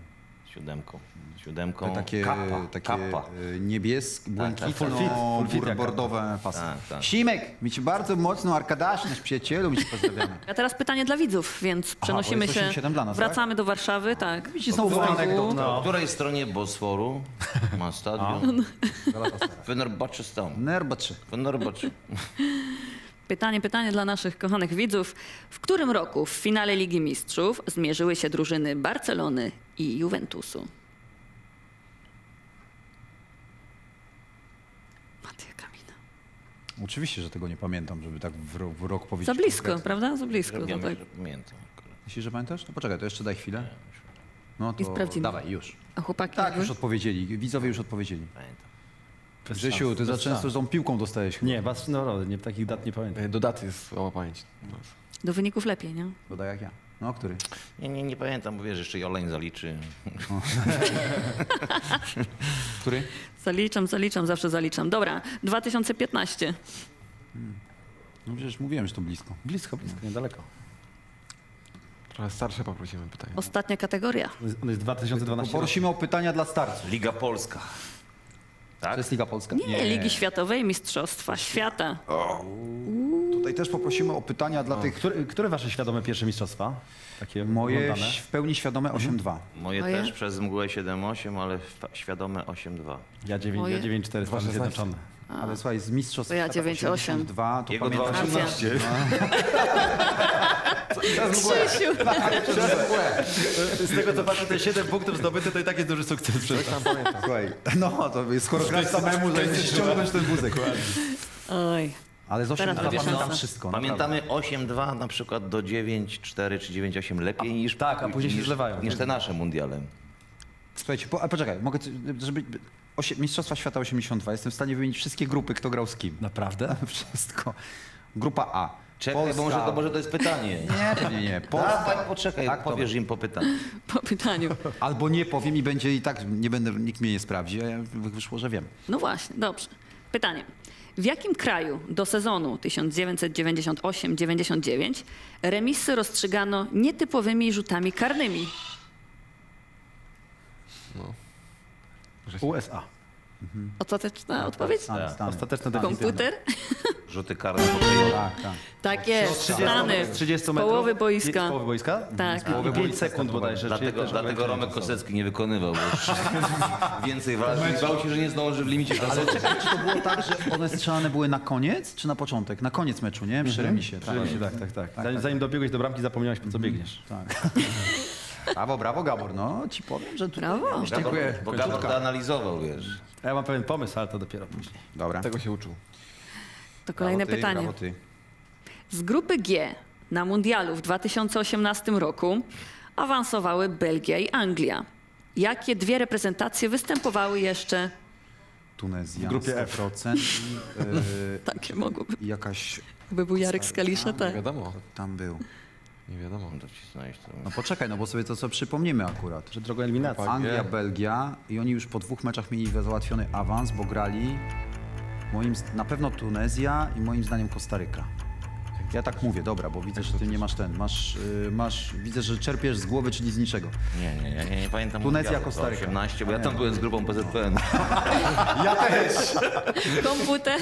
7. Takie Kappa. niebieskie, full fit jak bordowe pasy. Tak. Simek, mi ci bardzo mocno arkadaśność, przyjacielu, mi ci pozdrawiamy. A teraz pytanie dla widzów, więc przenosimy bo się, jest 8-7 dla nas, wracamy do Warszawy, tak. Widzicie, znowu anegdot. Po której stronie Bosforu ma stadion? Fenerbahce. Nerbaczy. Pytanie dla naszych kochanych widzów. W którym roku w finale Ligi Mistrzów zmierzyły się drużyny Barcelony i Juventusu? Mattia Kamina. Oczywiście, że tego nie pamiętam, żeby tak w rok powiedzieć. Za blisko, konkretnie. prawda? Za blisko. Ja To tak. pamiętam. Myślisz, że pamiętasz? No poczekaj, to jeszcze daj chwilę. No to I sprawdzimy. dawaj, już. A chłopaki Tak, jakby? już odpowiedzieli. Widzowie już odpowiedzieli. Pamiętam. Grzesiu, ty za często tą piłką dostajesz. Nie, was naprawdę, nie, takich dat nie pamiętam. Do daty jest słaba pamięć. Do wyników lepiej, nie? Dodaj jak ja. No, który? Nie pamiętam, bo wiesz, jeszcze Joleń zaliczy. Który? Zawsze zaliczam. Dobra, 2015. No przecież mówiłem, że to blisko. Blisko, niedaleko. Trochę starsze poprosimy pytanie. Ostatnia kategoria. On jest 2012 rok. Poprosimy o pytania dla starców. Liga Polska. To jest Liga Polska? Nie, Ligi Światowej, Mistrzostwa Świata. Tutaj też poprosimy o pytania dla tych... Które wasze świadome pierwsze mistrzostwa? Takie Moje oglądane? w pełni świadome 8-2. Moje Moje? też przez mgłę 7-8, ale świadome 8-2. Ja 9-4 Stany Zjednoczone. Ale słuchaj, z mistrzostw To ja 9-8. 2 to Jego pamiętam... 2-18. Krzysiu! Z tego co patrzę, te 7 punktów zdobyte to i tak jest duży sukces. Słuchaj, no to jest skoro grać samemu, to jest ściągnąć ten wózek. Oj. Ale z 8-2 Teraz będzie pamiętam szansa. wszystko. Pamiętamy 8-2 na przykład do 9-4 czy 9-8 lepiej niż, tak, a później się zlewają. niż te nasze mundiale. Słuchajcie, poczekaj, mogę, żeby... Mistrzostwa Świata 82, jestem w stanie wymienić wszystkie grupy, kto grał z kim. Naprawdę? Wszystko. Grupa A. Czekaj, bo może to jest pytanie. Nie. Dawaj, poczekaj, Tak, powiesz im po pytaniu. Po pytaniu. Albo nie powiem i będzie i tak, nie będę, nikt mnie nie sprawdzi, a ja wyszło, że wiem. No właśnie, dobrze. Pytanie. W jakim kraju do sezonu 1998-99 remisy rozstrzygano nietypowymi rzutami karnymi? USA. Ostateczna odpowiedź? Stany. Ostateczna decyzja. Komputer? Rzuty karne hokejowe. Tak. Tak jest. 30 Stany. 30 Z metrów. połowy Z boiska. połowy boiska? Tak. I 5 sekund bodajże. Dlatego Romek Kosecki nie wykonywał, bo więcej walczył i bał się, że nie zdąży w limicie Ale czasowym. czekaj, czy to było tak, że one strzelane były na koniec, czy na początek? Na koniec meczu, nie? Przy remisie. Tak. Zanim dobiegłeś do bramki, zapomniałeś, po co biegniesz. Tak. Brawo, Gabor. No, ci powiem, że tu... Brawo. Dziękuję. Bo Gabor to analizował, wiesz. A ja mam pewien pomysł, ale to dopiero później. Dobra. Tego się uczył. To kolejne Brawo ty, pytanie. brawo ty. Z grupy G na mundialu w 2018 roku awansowały Belgia i Anglia. Jakie dwie reprezentacje występowały jeszcze? Tunezja W grupie F. 100% Takie mogłyby. i jakaś Jakby był Jarek Skalisza, Nie tak. wiadomo, tam był. nie wiadomo. To wcisnąłeś to. No poczekaj, no bo sobie to co przypomnimy akurat. Przed drogą eliminacji. Anglia, Belgia i oni już po 2 meczach mieli załatwiony awans, bo grali na pewno Tunezja i moim zdaniem Kostaryka. Ja tak mówię, dobra, bo widzę, że ty nie masz widzę, że czerpiesz z głowy, czyli z niczego. Nie pamiętam. Tunezja, mundialu, Kostaryka. 18, bo ja tam byłem z grupą PZPN. Ja też! Komputer?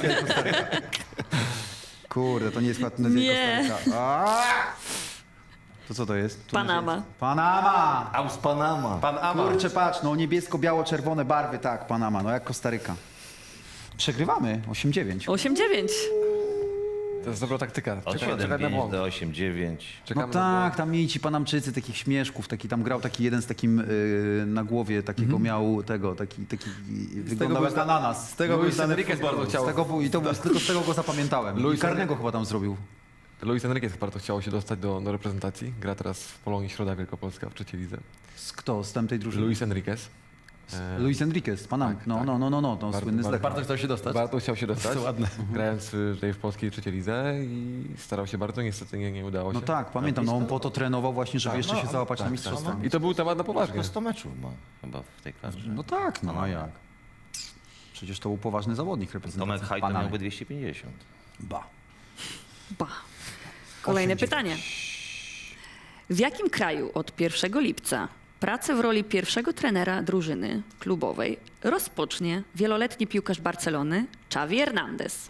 Kurde, to nie jest chyba Tunezja i Nie. Kostaryka. Aaaa! To co to jest? Panama. Panama! Aus Panama. Kurczę, patrz, no niebiesko-biało-czerwone barwy, tak, Panama, no jak Kostaryka. Przegrywamy 8-9. 8-9. To jest dobra taktyka. Od Czekaj na 7-5 błąd. do 8-9. No Czekamy na tak, tam mieli ci Panamczycy takich śmieszków, tam grał taki jeden z takim na głowie, takiego miał tego, taki wyglądał jak ananas. Z tego Luis był Enriquez bardzo chciał. Tylko z tego go zapamiętałem. Luis I karnego chyba tam zrobił. Luis Enriquez bardzo chciało się dostać do reprezentacji. Gra teraz w Polonii Środa Wielkopolska w trzeciej lidze. Z tamtej drużyny? Luis Enriquez. Luis Enriquez, Panam. tak, no, to słynny zdech. Bardzo chciał się dostać. Bardzo chciał się dostać. To ładne. Grając tutaj w polskiej trzeciej lidze i starał się bardzo, niestety nie udało się. No tak, pamiętam, no on po to trenował właśnie, żeby jeszcze się załapać na mistrzostwa. I to był temat na poważnie. Tylko 100 meczów ma chyba w tej klarze. No tak, no a jak? Przecież to był poważny zawodnik Tomek reprezentacji Haj to Panamy. miałby 250. Ba. Ba. Kolejne pytanie. W jakim kraju od 1 lipca pracę w roli pierwszego trenera drużyny klubowej rozpocznie wieloletni piłkarz Barcelony Xavi Hernandez?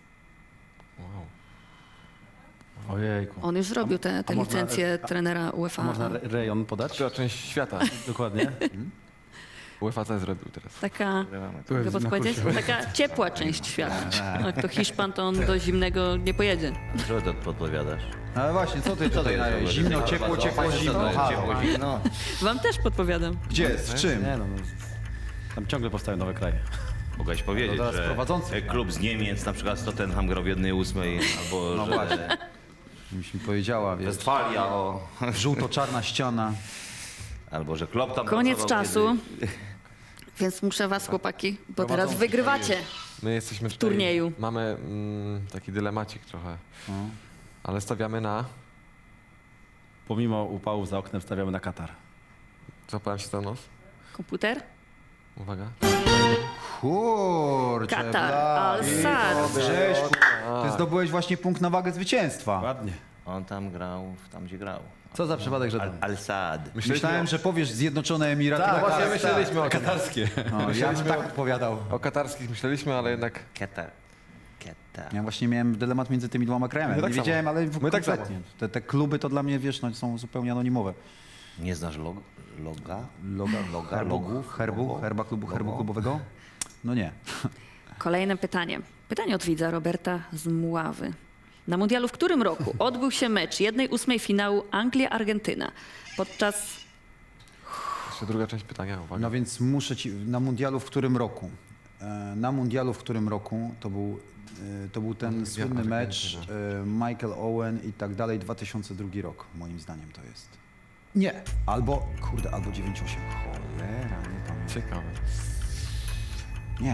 Ojejku. On już zrobił te można- licencje trenera A UEFA. można rejon podać? Która część świata. Dokładnie. UEFA co zrobił teraz? Taka, Tu jest mogę podpowiedzieć? Taka ciepła część świata. Jak to Hiszpan, to on do zimnego nie pojedzie. Co ty podpowiadasz? Ale właśnie, co ty tutaj na zimno, ciepło, zimno, Ciepło, zimno. Wam też podpowiadam. Gdzie, w czym? Nie no, tam ciągle powstają nowe kraje. Mogłeś powiedzieć, To teraz że prowadzący. klub z Niemiec, na przykład Tottenham grał w 1/8, albo No że właśnie. Już mi powiedziała, wiesz, Westfalia, żółto-czarna ściana. albo że Klopp tam Koniec pracował czasu. Więc muszę was, chłopaki, bo teraz wygrywacie. My jesteśmy w turnieju. Mamy taki dylemacik trochę. Ale stawiamy na... Pomimo upałów za oknem stawiamy na Katar. Złapałem się za nos. Komputer? Uwaga. Kurczę, Katar, blady, Al-Sadd. Grześku, ty zdobyłeś właśnie punkt na wagę zwycięstwa. Ładnie. On tam grał, tam gdzie grał. Co za przypadek, że tam? Al-Sad. Myślałem, że powiesz Zjednoczone Emiraty. Tak, właśnie Katarskie. myśleliśmy o katarskie. No, ja bym tak odpowiadał. O katarskich myśleliśmy, ale jednak... Ketar. Ja właśnie miałem dylemat między tymi dwoma krajami. My tak Nie samo. wiedziałem, ale My tak kompletnie. Te kluby to dla mnie, wiesz, no, są zupełnie anonimowe. Nie znasz loga? Herba klubu klubowego? No nie. Kolejne pytanie. Pytanie od widza Roberta z Mławy. Na mundialu w którym roku odbył się mecz 1/8 finału Anglia-Argentyna? Podczas... Jeszcze druga część pytania, uwaga. No więc muszę ci... Na mundialu w którym roku? Na mundialu w którym roku to był ten słynny mecz Michael Owen i tak dalej, 2002 rok, moim zdaniem to jest. Nie, albo 98. Cholera, nie pamiętam. Ciekawe. Nie.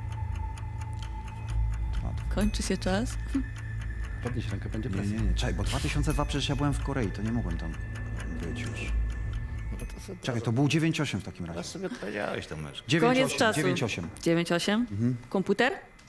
Kończy się czas. Podnieś rękę, będzie Nie, presja. nie, nie. Czekaj, bo 2002 przecież ja byłem w Korei, to nie mogłem tam być już. Czekaj, to był 9-8 w takim razie. Teraz sobie odpowiedziałeś ten mecz. 9-8, Koniec czasu. 9-8. 9-8. Komputer?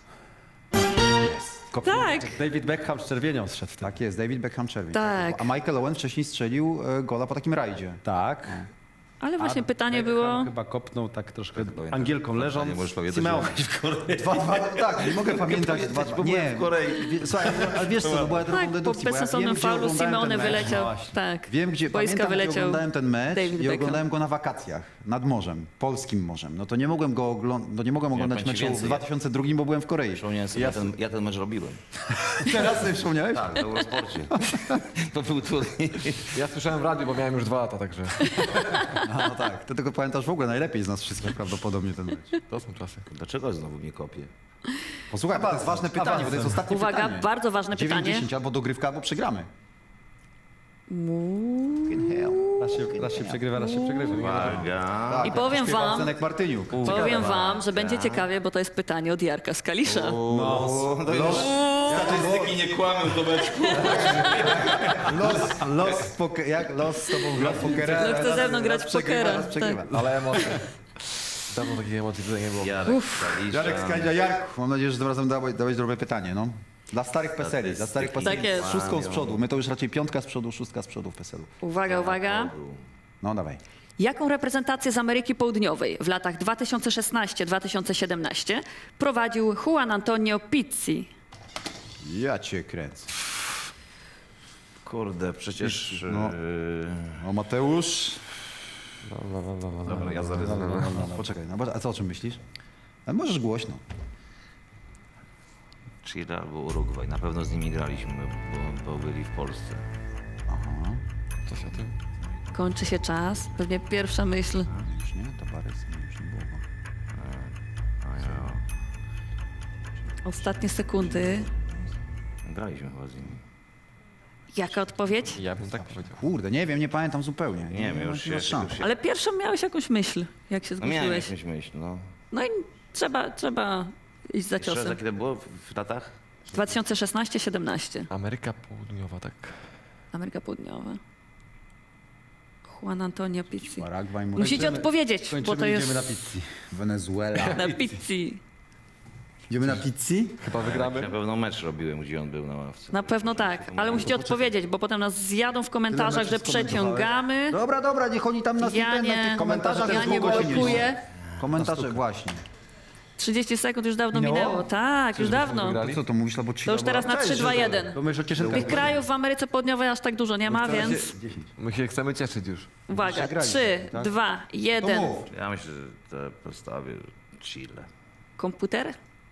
Tak. David Beckham z czerwienią zszedł. Tak jest, David Beckham czerwień. Tak. A Michael Owen wcześniej strzelił gola po takim rajdzie. Tak. Ale właśnie pytanie Beckham było... chyba kopnął tak troszkę pamiętam. angielką leżą. Nie możesz powiedzieć, Simeon. Tak, nie mogę pamiętać. Nie, słuchaj, ale wiesz co, to była drogą Tak, po dedukcji, bo ja bezsensownym wiem, gdzie faulu oglądałem Simeone ten mecz. wyleciał. właśnie. Tak. Wiem, gdzie, Wojska pamiętam, gdzie wyleciał oglądałem ten mecz David i Beckham. oglądałem go na wakacjach nad morzem, polskim morzem. No to nie mogłem go oglądać powiem ci meczu w więcej. 2002, bo byłem w Korei. Przypomniałem sobie, ja ten mecz robiłem. Teraz sobie przypomniałeś? Tak, w Eurosporcie. To był turniej. Ja słyszałem w radiu, bo miałem już 2 lata, także No tak, ty tego pamiętasz w ogóle najlepiej z nas wszystkich prawdopodobnie ten mecz. to są czasy. Dlaczego znowu mnie kopie? Posłuchaj, bo to jest ważne pytanie, bo to jest ostatnie Uwaga, pytanie. bardzo ważne pytanie. 9-10 albo dogrywka, albo przegramy. Raz się przegrywa, raz się przegrywa. Uwaga. Tak, I powiem śpiewał wam- Zenek Martyniuk. Powiem wam, że będzie ciekawie, bo to jest pytanie od Jarka z Kalisza. Statystyki nie kłamią, Tomeczku. Los z tobą gra w pokera. No, chce ze mną grać w pokera. Raz przegrywa. Ale emocje. Dawno takich emocji tutaj nie było. Jarek Kalisza. Jarek, mam nadzieję, że tym razem dałeś dobre pytanie, no. Dla starych PESEL-i, dla starych PESEL-i. Tak jest. Szóstką z przodu. My to już raczej piątka z przodu, szóstka z przodu w PESEL-u. Uwaga, uwaga. No dawaj. Jaką reprezentację z Ameryki Południowej w latach 2016-2017 prowadził Juan Antonio Pizzi? Ja cię kręcę. Kurde, przecież... No. O Mateusz. Dobra, ja zaryzykuję. Poczekaj, no, a co o czym myślisz? Ale możesz głośno. Chile albo Urugwaj. Na pewno z nimi graliśmy, bo byli w Polsce. Coś o tym? Kończy się czas. Pewnie pierwsza myśl. Już nie? Tabarec już nie było. Ostatnie sekundy. Graliśmy chyba z nimi. Jaka odpowiedź? Ja bym tak powiedział. Kurde, nie wiem, nie pamiętam zupełnie. Nie wiem, już się... Ale pierwszą miałeś jakąś myśl, jak się No miałem zgłosiłeś. jakąś myśl, no. No i trzeba iść za Jeszcze raz, ciosem. jakie to było w latach? 2016-17. Ameryka Południowa, tak. Ameryka Południowa. Juan Antonio Pizzi. Paragwaj, Musicie odpowiedzieć, bo to jest Idziemy na pizzi. Wenezuela. na Pizzi. Idziemy na pizzi? Chyba wygramy. Na pewno mecz robiłem, gdzie on był na ławce. Na pewno tak, ale musicie odpowiedzieć, bo potem nas zjadą w komentarzach, że przeciągamy. Dobra, niech oni tam nas Ja nie nie- na tych komentarzach. Ja też nie długo się blokuję. Komentarze, właśnie. 30 sekund już dawno Minęło? minęło. Tak, już dawno. To co, to mówisz, bo To już teraz na 3, 2, 1. To myślę, że cieszynkach. Tych krajów w Ameryce Południowej aż tak dużo nie ma, więc My się chcemy cieszyć już. uwaga. Przegrali, 3, tak? 2, 1. Ja myślę, że te postawię Chile. Komputer?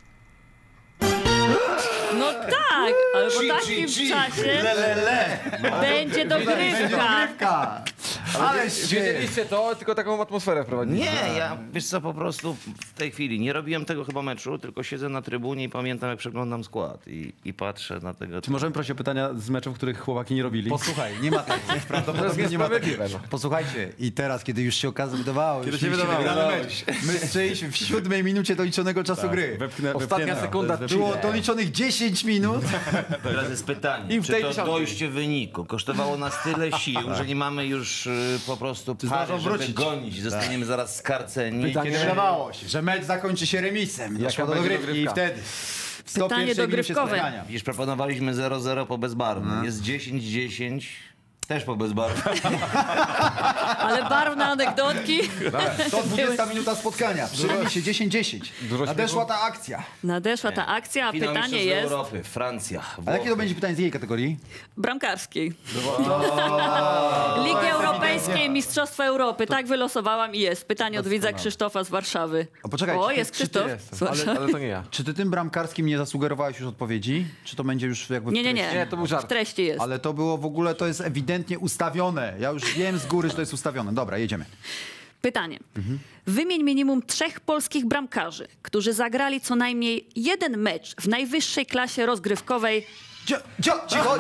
No tak, ale po takim czasie będzie dogrywka. Ale Wiedzieliście to, tylko taką atmosferę wprowadziliście. Nie, ja wiesz co, po prostu w tej chwili nie robiłem tego chyba meczu, tylko siedzę na trybunie i pamiętam jak przeglądam skład i patrzę na tego... Czy możemy prosić o pytania z meczów, których chłopaki nie robili? Posłuchaj, nie ma takiego. To jest Prawdopodobnie nie ma takiego. niesprawiedliwe. No. Posłuchajcie, i teraz, kiedy już się wydawało, Kiedy już się mieliście wydawało, wygrany mecz, my strzeliśmy w 7 minucie doliczonego czasu gry. Ostatnia sekunda. Było doliczonych 10 minut. Teraz jest pytanie, I w czy tej to dziesiątej. dojście wyniku kosztowało nas tyle sił, że nie mamy już po prostu pary, zdążą żeby wrócić. gonić. Zostaniemy zaraz skarceni. Pytanie- Kiedy wydawało się, że mecz zakończy się remisem. Doszło do będzie dogrywki i dogrywka? wtedy... w 101 Pytanie minucie dogrywkowe. spotkania. Widzisz, proponowaliśmy 0-0 po bezbarwnym. Jest 10-10, też po bezbarwnym. Ale barwne anegdotki. 120 minuta spotkania. Przy remisie 10-10. Dużo Nadeszła ta akcja. Nadeszła ta akcja, a Finał pytanie Mistrzostw jest Europy, Francja, A jakie to Włochy. będzie pytanie z jej kategorii? bramkarskiej. Ligi Europejskiej, Mistrzostwa Europy. Tak wylosowałam i jest. Pytanie od widza Krzysztofa z Warszawy. A poczekaj, O, czy- jest czy ty Krzysztof Jestem. z Warszawy. Ale to nie ja. Czy ty tym bramkarskim nie zasugerowałeś już odpowiedzi? Czy to będzie już jakby w Nie, treści? Nie, to był żart. W treści jest. Ale to było w ogóle, to jest ewidentnie ustawione. Ja już wiem z góry, że to jest ustawione. Dobra, jedziemy. Pytanie. Wymień minimum 3 polskich bramkarzy, którzy zagrali co najmniej jeden mecz w najwyższej klasie rozgrywkowej. Cicho.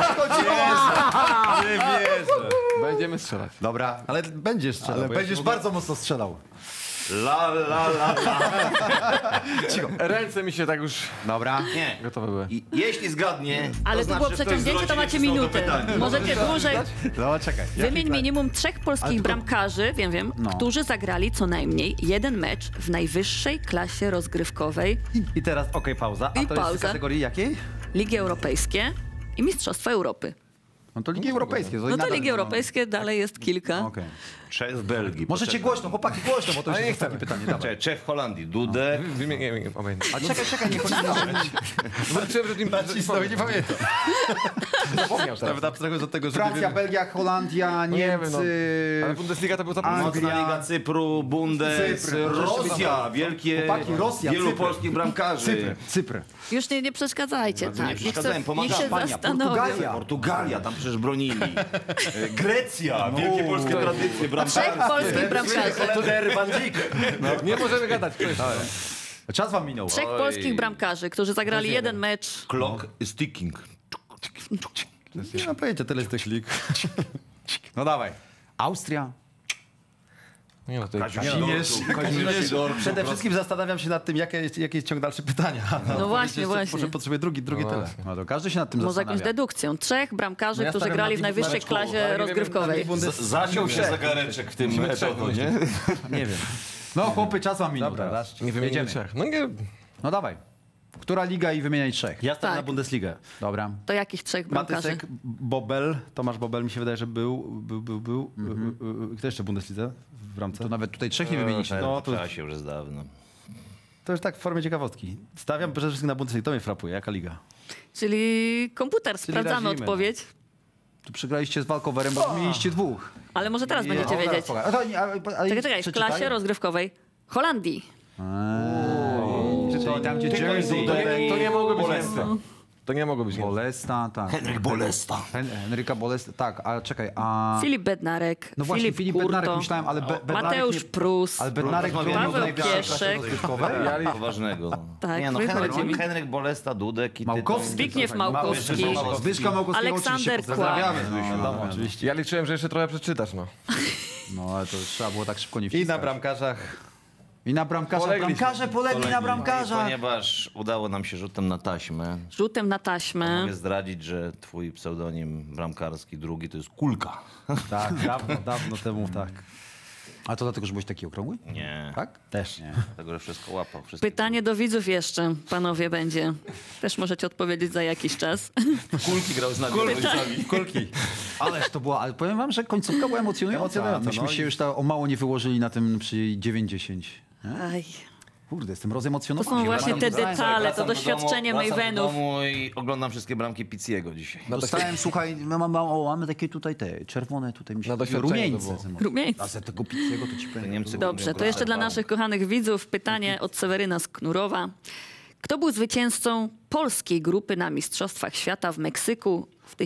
Będziemy strzelać. Dobra, Ale będziesz strzelał. ale bo ja będziesz się bardzo mocno strzelał. La, la, la, la. Ręce mi się tak już Dobra. Nie. gotowe były. I jeśli zgadnie, Ale to tu znaczy, było że ktoś przeciągnięcie, z to rodziny macie przysłał to minutę. pytanie. Możecie dłużej. No czekaj. Wymień minimum 3 polskich bramkarzy, wiem, No. którzy zagrali co najmniej jeden mecz w najwyższej klasie rozgrywkowej I teraz, pauza. A I to jest pauza. z kategorii jakiej? Ligi Europejskie i Mistrzostwa Europy. No to Ligi Europejskie. No to nadal- Ligi Europejskie dalej jest kilka. Okej. Czech w Belgii. Możecie poczekaj. głośno, chłopaki, głośno, bo to już jest takie pytanie. Dawaj. Czekaj, Czech w Holandii, Dudę. Wymienię obejdę. A czekaj, niech oni Zobaczyłem, że nim nie pamiętam. zapomniał teraz. Nawet abstrahując od tego, że nie Francja, wiem. Belgia, Holandia, No nie wiem, Niemcy... Ale Bundesliga to był Anglia. zapomniany. Mocna Liga Cypru, Bundes, Cypr. Rosja, wielkie, Chłopaki, Rosja, wielu Cypr. polskich bramkarzy. Cypr. Już nie przeszkadzajcie, Bardzo nie tak. przeszkadzałem, niech pomagam. się Hiszpania, zastanowią. Portugalia. Portugalia, tam przecież bronili. Grecja, wielkie polskie tradycje, 3 bramkarskie. polskich bramkarzy. Holender, Van Dijk. Nie możemy gadać. Kto jest? Czas wam minął. 3 polskich bramkarzy, którzy zagrali jeden mecz. Clock is ticking. Nie mam pojęcia, tyle z tych lig. No dawaj. Austria? Nie, no, to Przede wszystkim zastanawiam się nad tym, jakie jest ciąg dalszy pytania. No właśnie. Może potrzebuję drugi tyle. No to każdy się nad tym Może jakąś zastanawia. dedukcją. 3 bramkarzy, No ja którzy stawiam grali na w najwyższej Mareczku, klasie rozgrywkowej. Zasiął się zegareczek w tym etoto, nie? Nie wiem. No chłopy, czas wam minął Dobra, teraz. Nie wymienię Jedziemy. 3. No nie, No dawaj. Która liga i wymieniaj 3? Ja stawiam Tak. na Bundesligę. Dobra. To jakich 3 bramkarzy? Matysek, Bobel, Tomasz Bobel mi się wydaje, że był. Kto jeszcze w Bundeslidze w bramce? To nawet tutaj 3 nie wymieniliście. No, to- Trzeba się już jest dawno. To już tak w formie ciekawostki. Stawiam przede wszystkim na Bundesligę. To mnie frapuje. Jaka liga? Czyli komputer, sprawdzamy razimy, odpowiedź. Tu przegraliście z Walkowerem, bo wymieniliście 2. Ale może teraz będziecie wiedzieć. Czekaj, w klasie rozgrywkowej Holandii. Czyli tam, gdzie Jersey, to nie mogło być Niemcy. To nie mogło być Niemcy. Bolesta, tak. Henryk Bolesta. Henryka Bolesta, tak, ale czekaj, a... Filip Bednarek, No właśnie, Filip Filip Kurto, Bednarek myślałem, ale Bednarek Mateusz nie... Prus, Ale Bednarek Paweł w najwyższej klasie Pieszek. rozgrywkowej? Poważnego. Tak, Nie, no wychodzi mi. Henryk Bolesta, Dudek i Małkowski. Zbigniew Małkowski, Zbyszka Małkowskiego Aleksander oczywiście Kłak. pozdrawiamy. Oczywiście. Ja liczyłem, że jeszcze trochę przeczytasz, no. No ale to trzeba było tak szybko nie I wciskać. na bramkarzach. I na bramkarza. Polegliśmy. Bramkarze polegli na bramkarza. Ponieważ udało nam się rzutem na taśmę, Rzutem na taśmę. mogę zdradzić, że twój pseudonim bramkarski drugi to jest Kulka. Tak, dawno temu tak. A to dlatego, że byłeś taki okrągły? Nie, Tak? Też. Nie. dlatego, że wszystko łapał. Wszystko. Pytanie do widzów jeszcze, panowie, będzie. Też możecie odpowiedzieć za jakiś czas. Kulki grał z nami. Kulki. Ależ to była, ale powiem wam, że końcówka była emocjonująca. Emocjonująca, Myśmy no się i- już o mało nie wyłożyli na tym przy 9-10. Aj. Kurde, jestem To rozemocjonowany. są właśnie te Dostałem- detale, to Wracam do doświadczenie domu, wracam do Mavenów. domu i oglądam wszystkie bramki Pizziego dzisiaj. Dostałem, słuchaj, mamy takie tutaj te czerwone, tutaj mi się Na doświadczenie to rumieńce. było. Rumieńce. A z tego Pizziego to ci powiem. Niemcy Dobrze, to jeszcze dla naszych kochanych widzów pytanie od Seweryna z Knurowa. Kto był zwycięzcą polskiej grupy na Mistrzostwach Świata w Meksyku w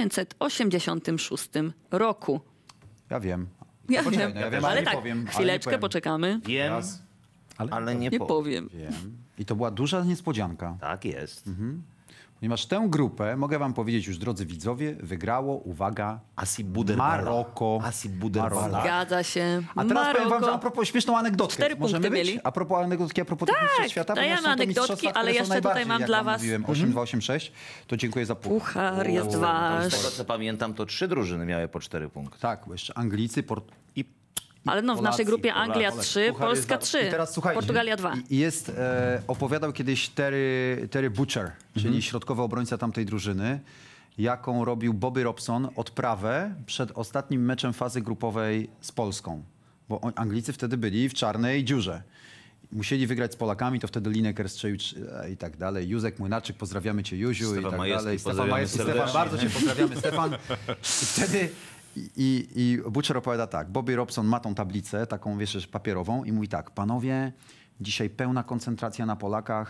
1986 roku? Ja wiem. Ja Poczekaj, wiem, no ja wiem, ale ale nie tak, powiem, ale nie chwileczkę powiem. poczekamy. Wiem, ale nie Nie powiem. powiem. Wiem. I to była duża niespodzianka, Tak jest. ponieważ tę grupę, mogę wam powiedzieć już, drodzy widzowie, wygrało, uwaga, Asi Buderbala. Maroko. Asi Buderbala. Zgadza się. A teraz powiem wam, że a Maroko. propos śmieszną anegdotkę. 4 Możemy punkty być? mieli. A propos anegdotki, a propos tych mistrzostw świata. dajemy ponieważ są to anegdotki, mistrzostwa, które ale są jeszcze tutaj najbardziej, mam jak dla wam was- mówiłem, 8-2-8-6, to dziękuję za puchar. Puchar jest wasz. Z tego co pamiętam, to 3 drużyny miały po 4 punkty. Tak, bo jeszcze Anglicy, Ale no, w naszej grupie Anglia 3, Polska 3, I teraz słuchajcie, Portugalia 2. i jest, opowiadał kiedyś Terry Butcher, czyli środkowy obrońca tamtej drużyny, jaką robił Bobby Robson odprawę przed ostatnim meczem fazy grupowej z Polską. Bo Anglicy wtedy byli w czarnej dziurze. Musieli wygrać z Polakami, to wtedy Lineker strzelił i tak dalej. Józek Młynarczyk, pozdrawiamy cię Józiu Stefan i tak Majewski, dalej. Stefan pozdrawiamy Majewski, Stefan, serdecznie. bardzo cię pozdrawiamy, Stefan. I wtedy i Butcher opowiada tak, Bobby Robson ma tą tablicę, taką wiesz, papierową i mówi tak, panowie, dzisiaj pełna koncentracja na Polakach,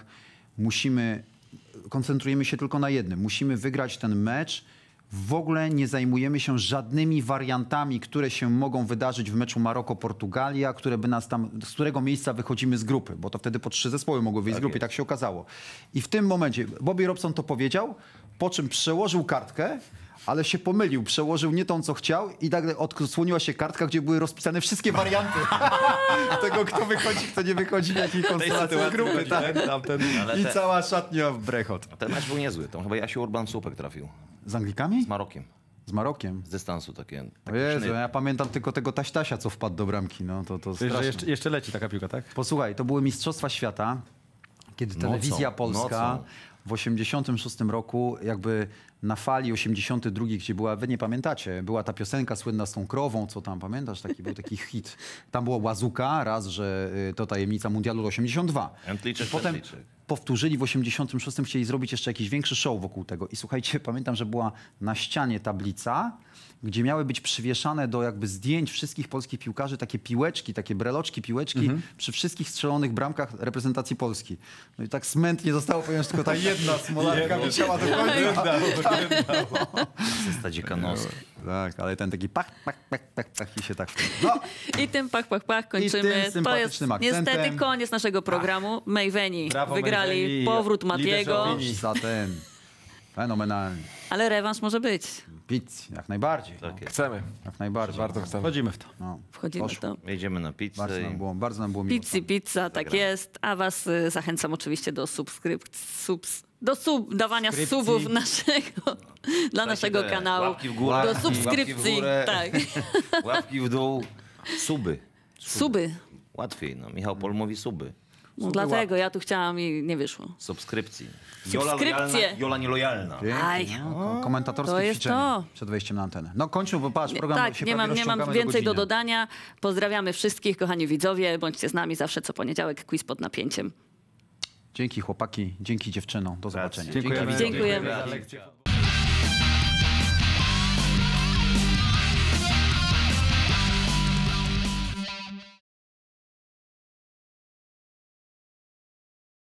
koncentrujemy się tylko na jednym, musimy wygrać ten mecz, w ogóle nie zajmujemy się żadnymi wariantami, które się mogą wydarzyć w meczu Maroko-Portugalia, które by nas tam, z którego miejsca wychodzimy z grupy, bo to wtedy po 3 zespoły mogły wyjść z grupy i tak się okazało. I w tym momencie Bobby Robson to powiedział, po czym przełożył kartkę, ale się pomylił, przełożył nie tą, co chciał i nagle odsłoniła się kartka, gdzie były rozpisane wszystkie warianty tego, kto wychodzi, kto nie wychodzi, w jakiej konstelacji z grupy. Tak. Ale I cała szatnia w brechot. ten mecz był niezły. Tam chyba Jasiu Urban Słupek trafił. Z Anglikami? Z Marokiem. Z Marokiem. Z dystansu takie. O Jezu, ja pamiętam tylko tego Taśtasia, co wpadł do bramki. No, to Wiesz, że straszne. jeszcze leci taka piłka, tak? Posłuchaj, to były Mistrzostwa Świata, kiedy telewizja polska w 86 roku jakby na fali 82, gdzie była, wy nie pamiętacie, była ta piosenka słynna z tą krową, co tam, pamiętasz? Był taki hit. Tam była Łazuka, raz, że to tajemnica mundialu 82. Entliczek, Potem Entliczek. powtórzyli w 86, chcieli zrobić jeszcze jakiś większy show wokół tego. I słuchajcie, pamiętam, że była na ścianie tablica, gdzie miały być przywieszane do jakby zdjęć wszystkich polskich piłkarzy takie piłeczki, takie breloczki, piłeczki przy wszystkich strzelonych bramkach reprezentacji Polski. No i tak smętnie zostało, ponieważ tylko ta jedna smolarka wisiała do końca. W zasadzie Kanowski. Tak, ale ten taki pach i się tak... No, I tym pach, kończymy. tym To jest sympatycznym akcentem. niestety koniec naszego programu. Maveni Brawo, wygrali Maveni, powrót liderzy Matiego. opinii. za ten... Fenomenalnie. Ale rewanż może być. Pizz, jak najbardziej. Tak jest. Chcemy. Jak najbardziej. Bardzo chcemy. Wchodzimy w to. No. Wchodzimy w Poszło. to. Jedziemy na pizzę Bardzo nam było miło. Pizza, tak jest. A was zachęcam oczywiście do dawania subów dla naszego kanału. Łapki w górę, Do łapki subskrypcji. w górę. Tak. łapki w dół, suby. Suby. Łatwiej, no. Michał Pol mówi suby. No dlatego ja tu chciałam i nie wyszło. Subskrypcji. Subskrypcje. Jola nielojalna. Aj. No, komentatorskie To jest ćwiczenie to. przed wejściem na antenę. No kończył, bo patrz, program Tak, się nie prawie mam rozciągamy więcej do godziny. dodania. Pozdrawiamy wszystkich, kochani widzowie. Bądźcie z nami zawsze co poniedziałek. Quiz pod napięciem. Dzięki chłopaki, dzięki dziewczynom. Do zobaczenia. Dziękujemy. Dziękujemy. za lekcję.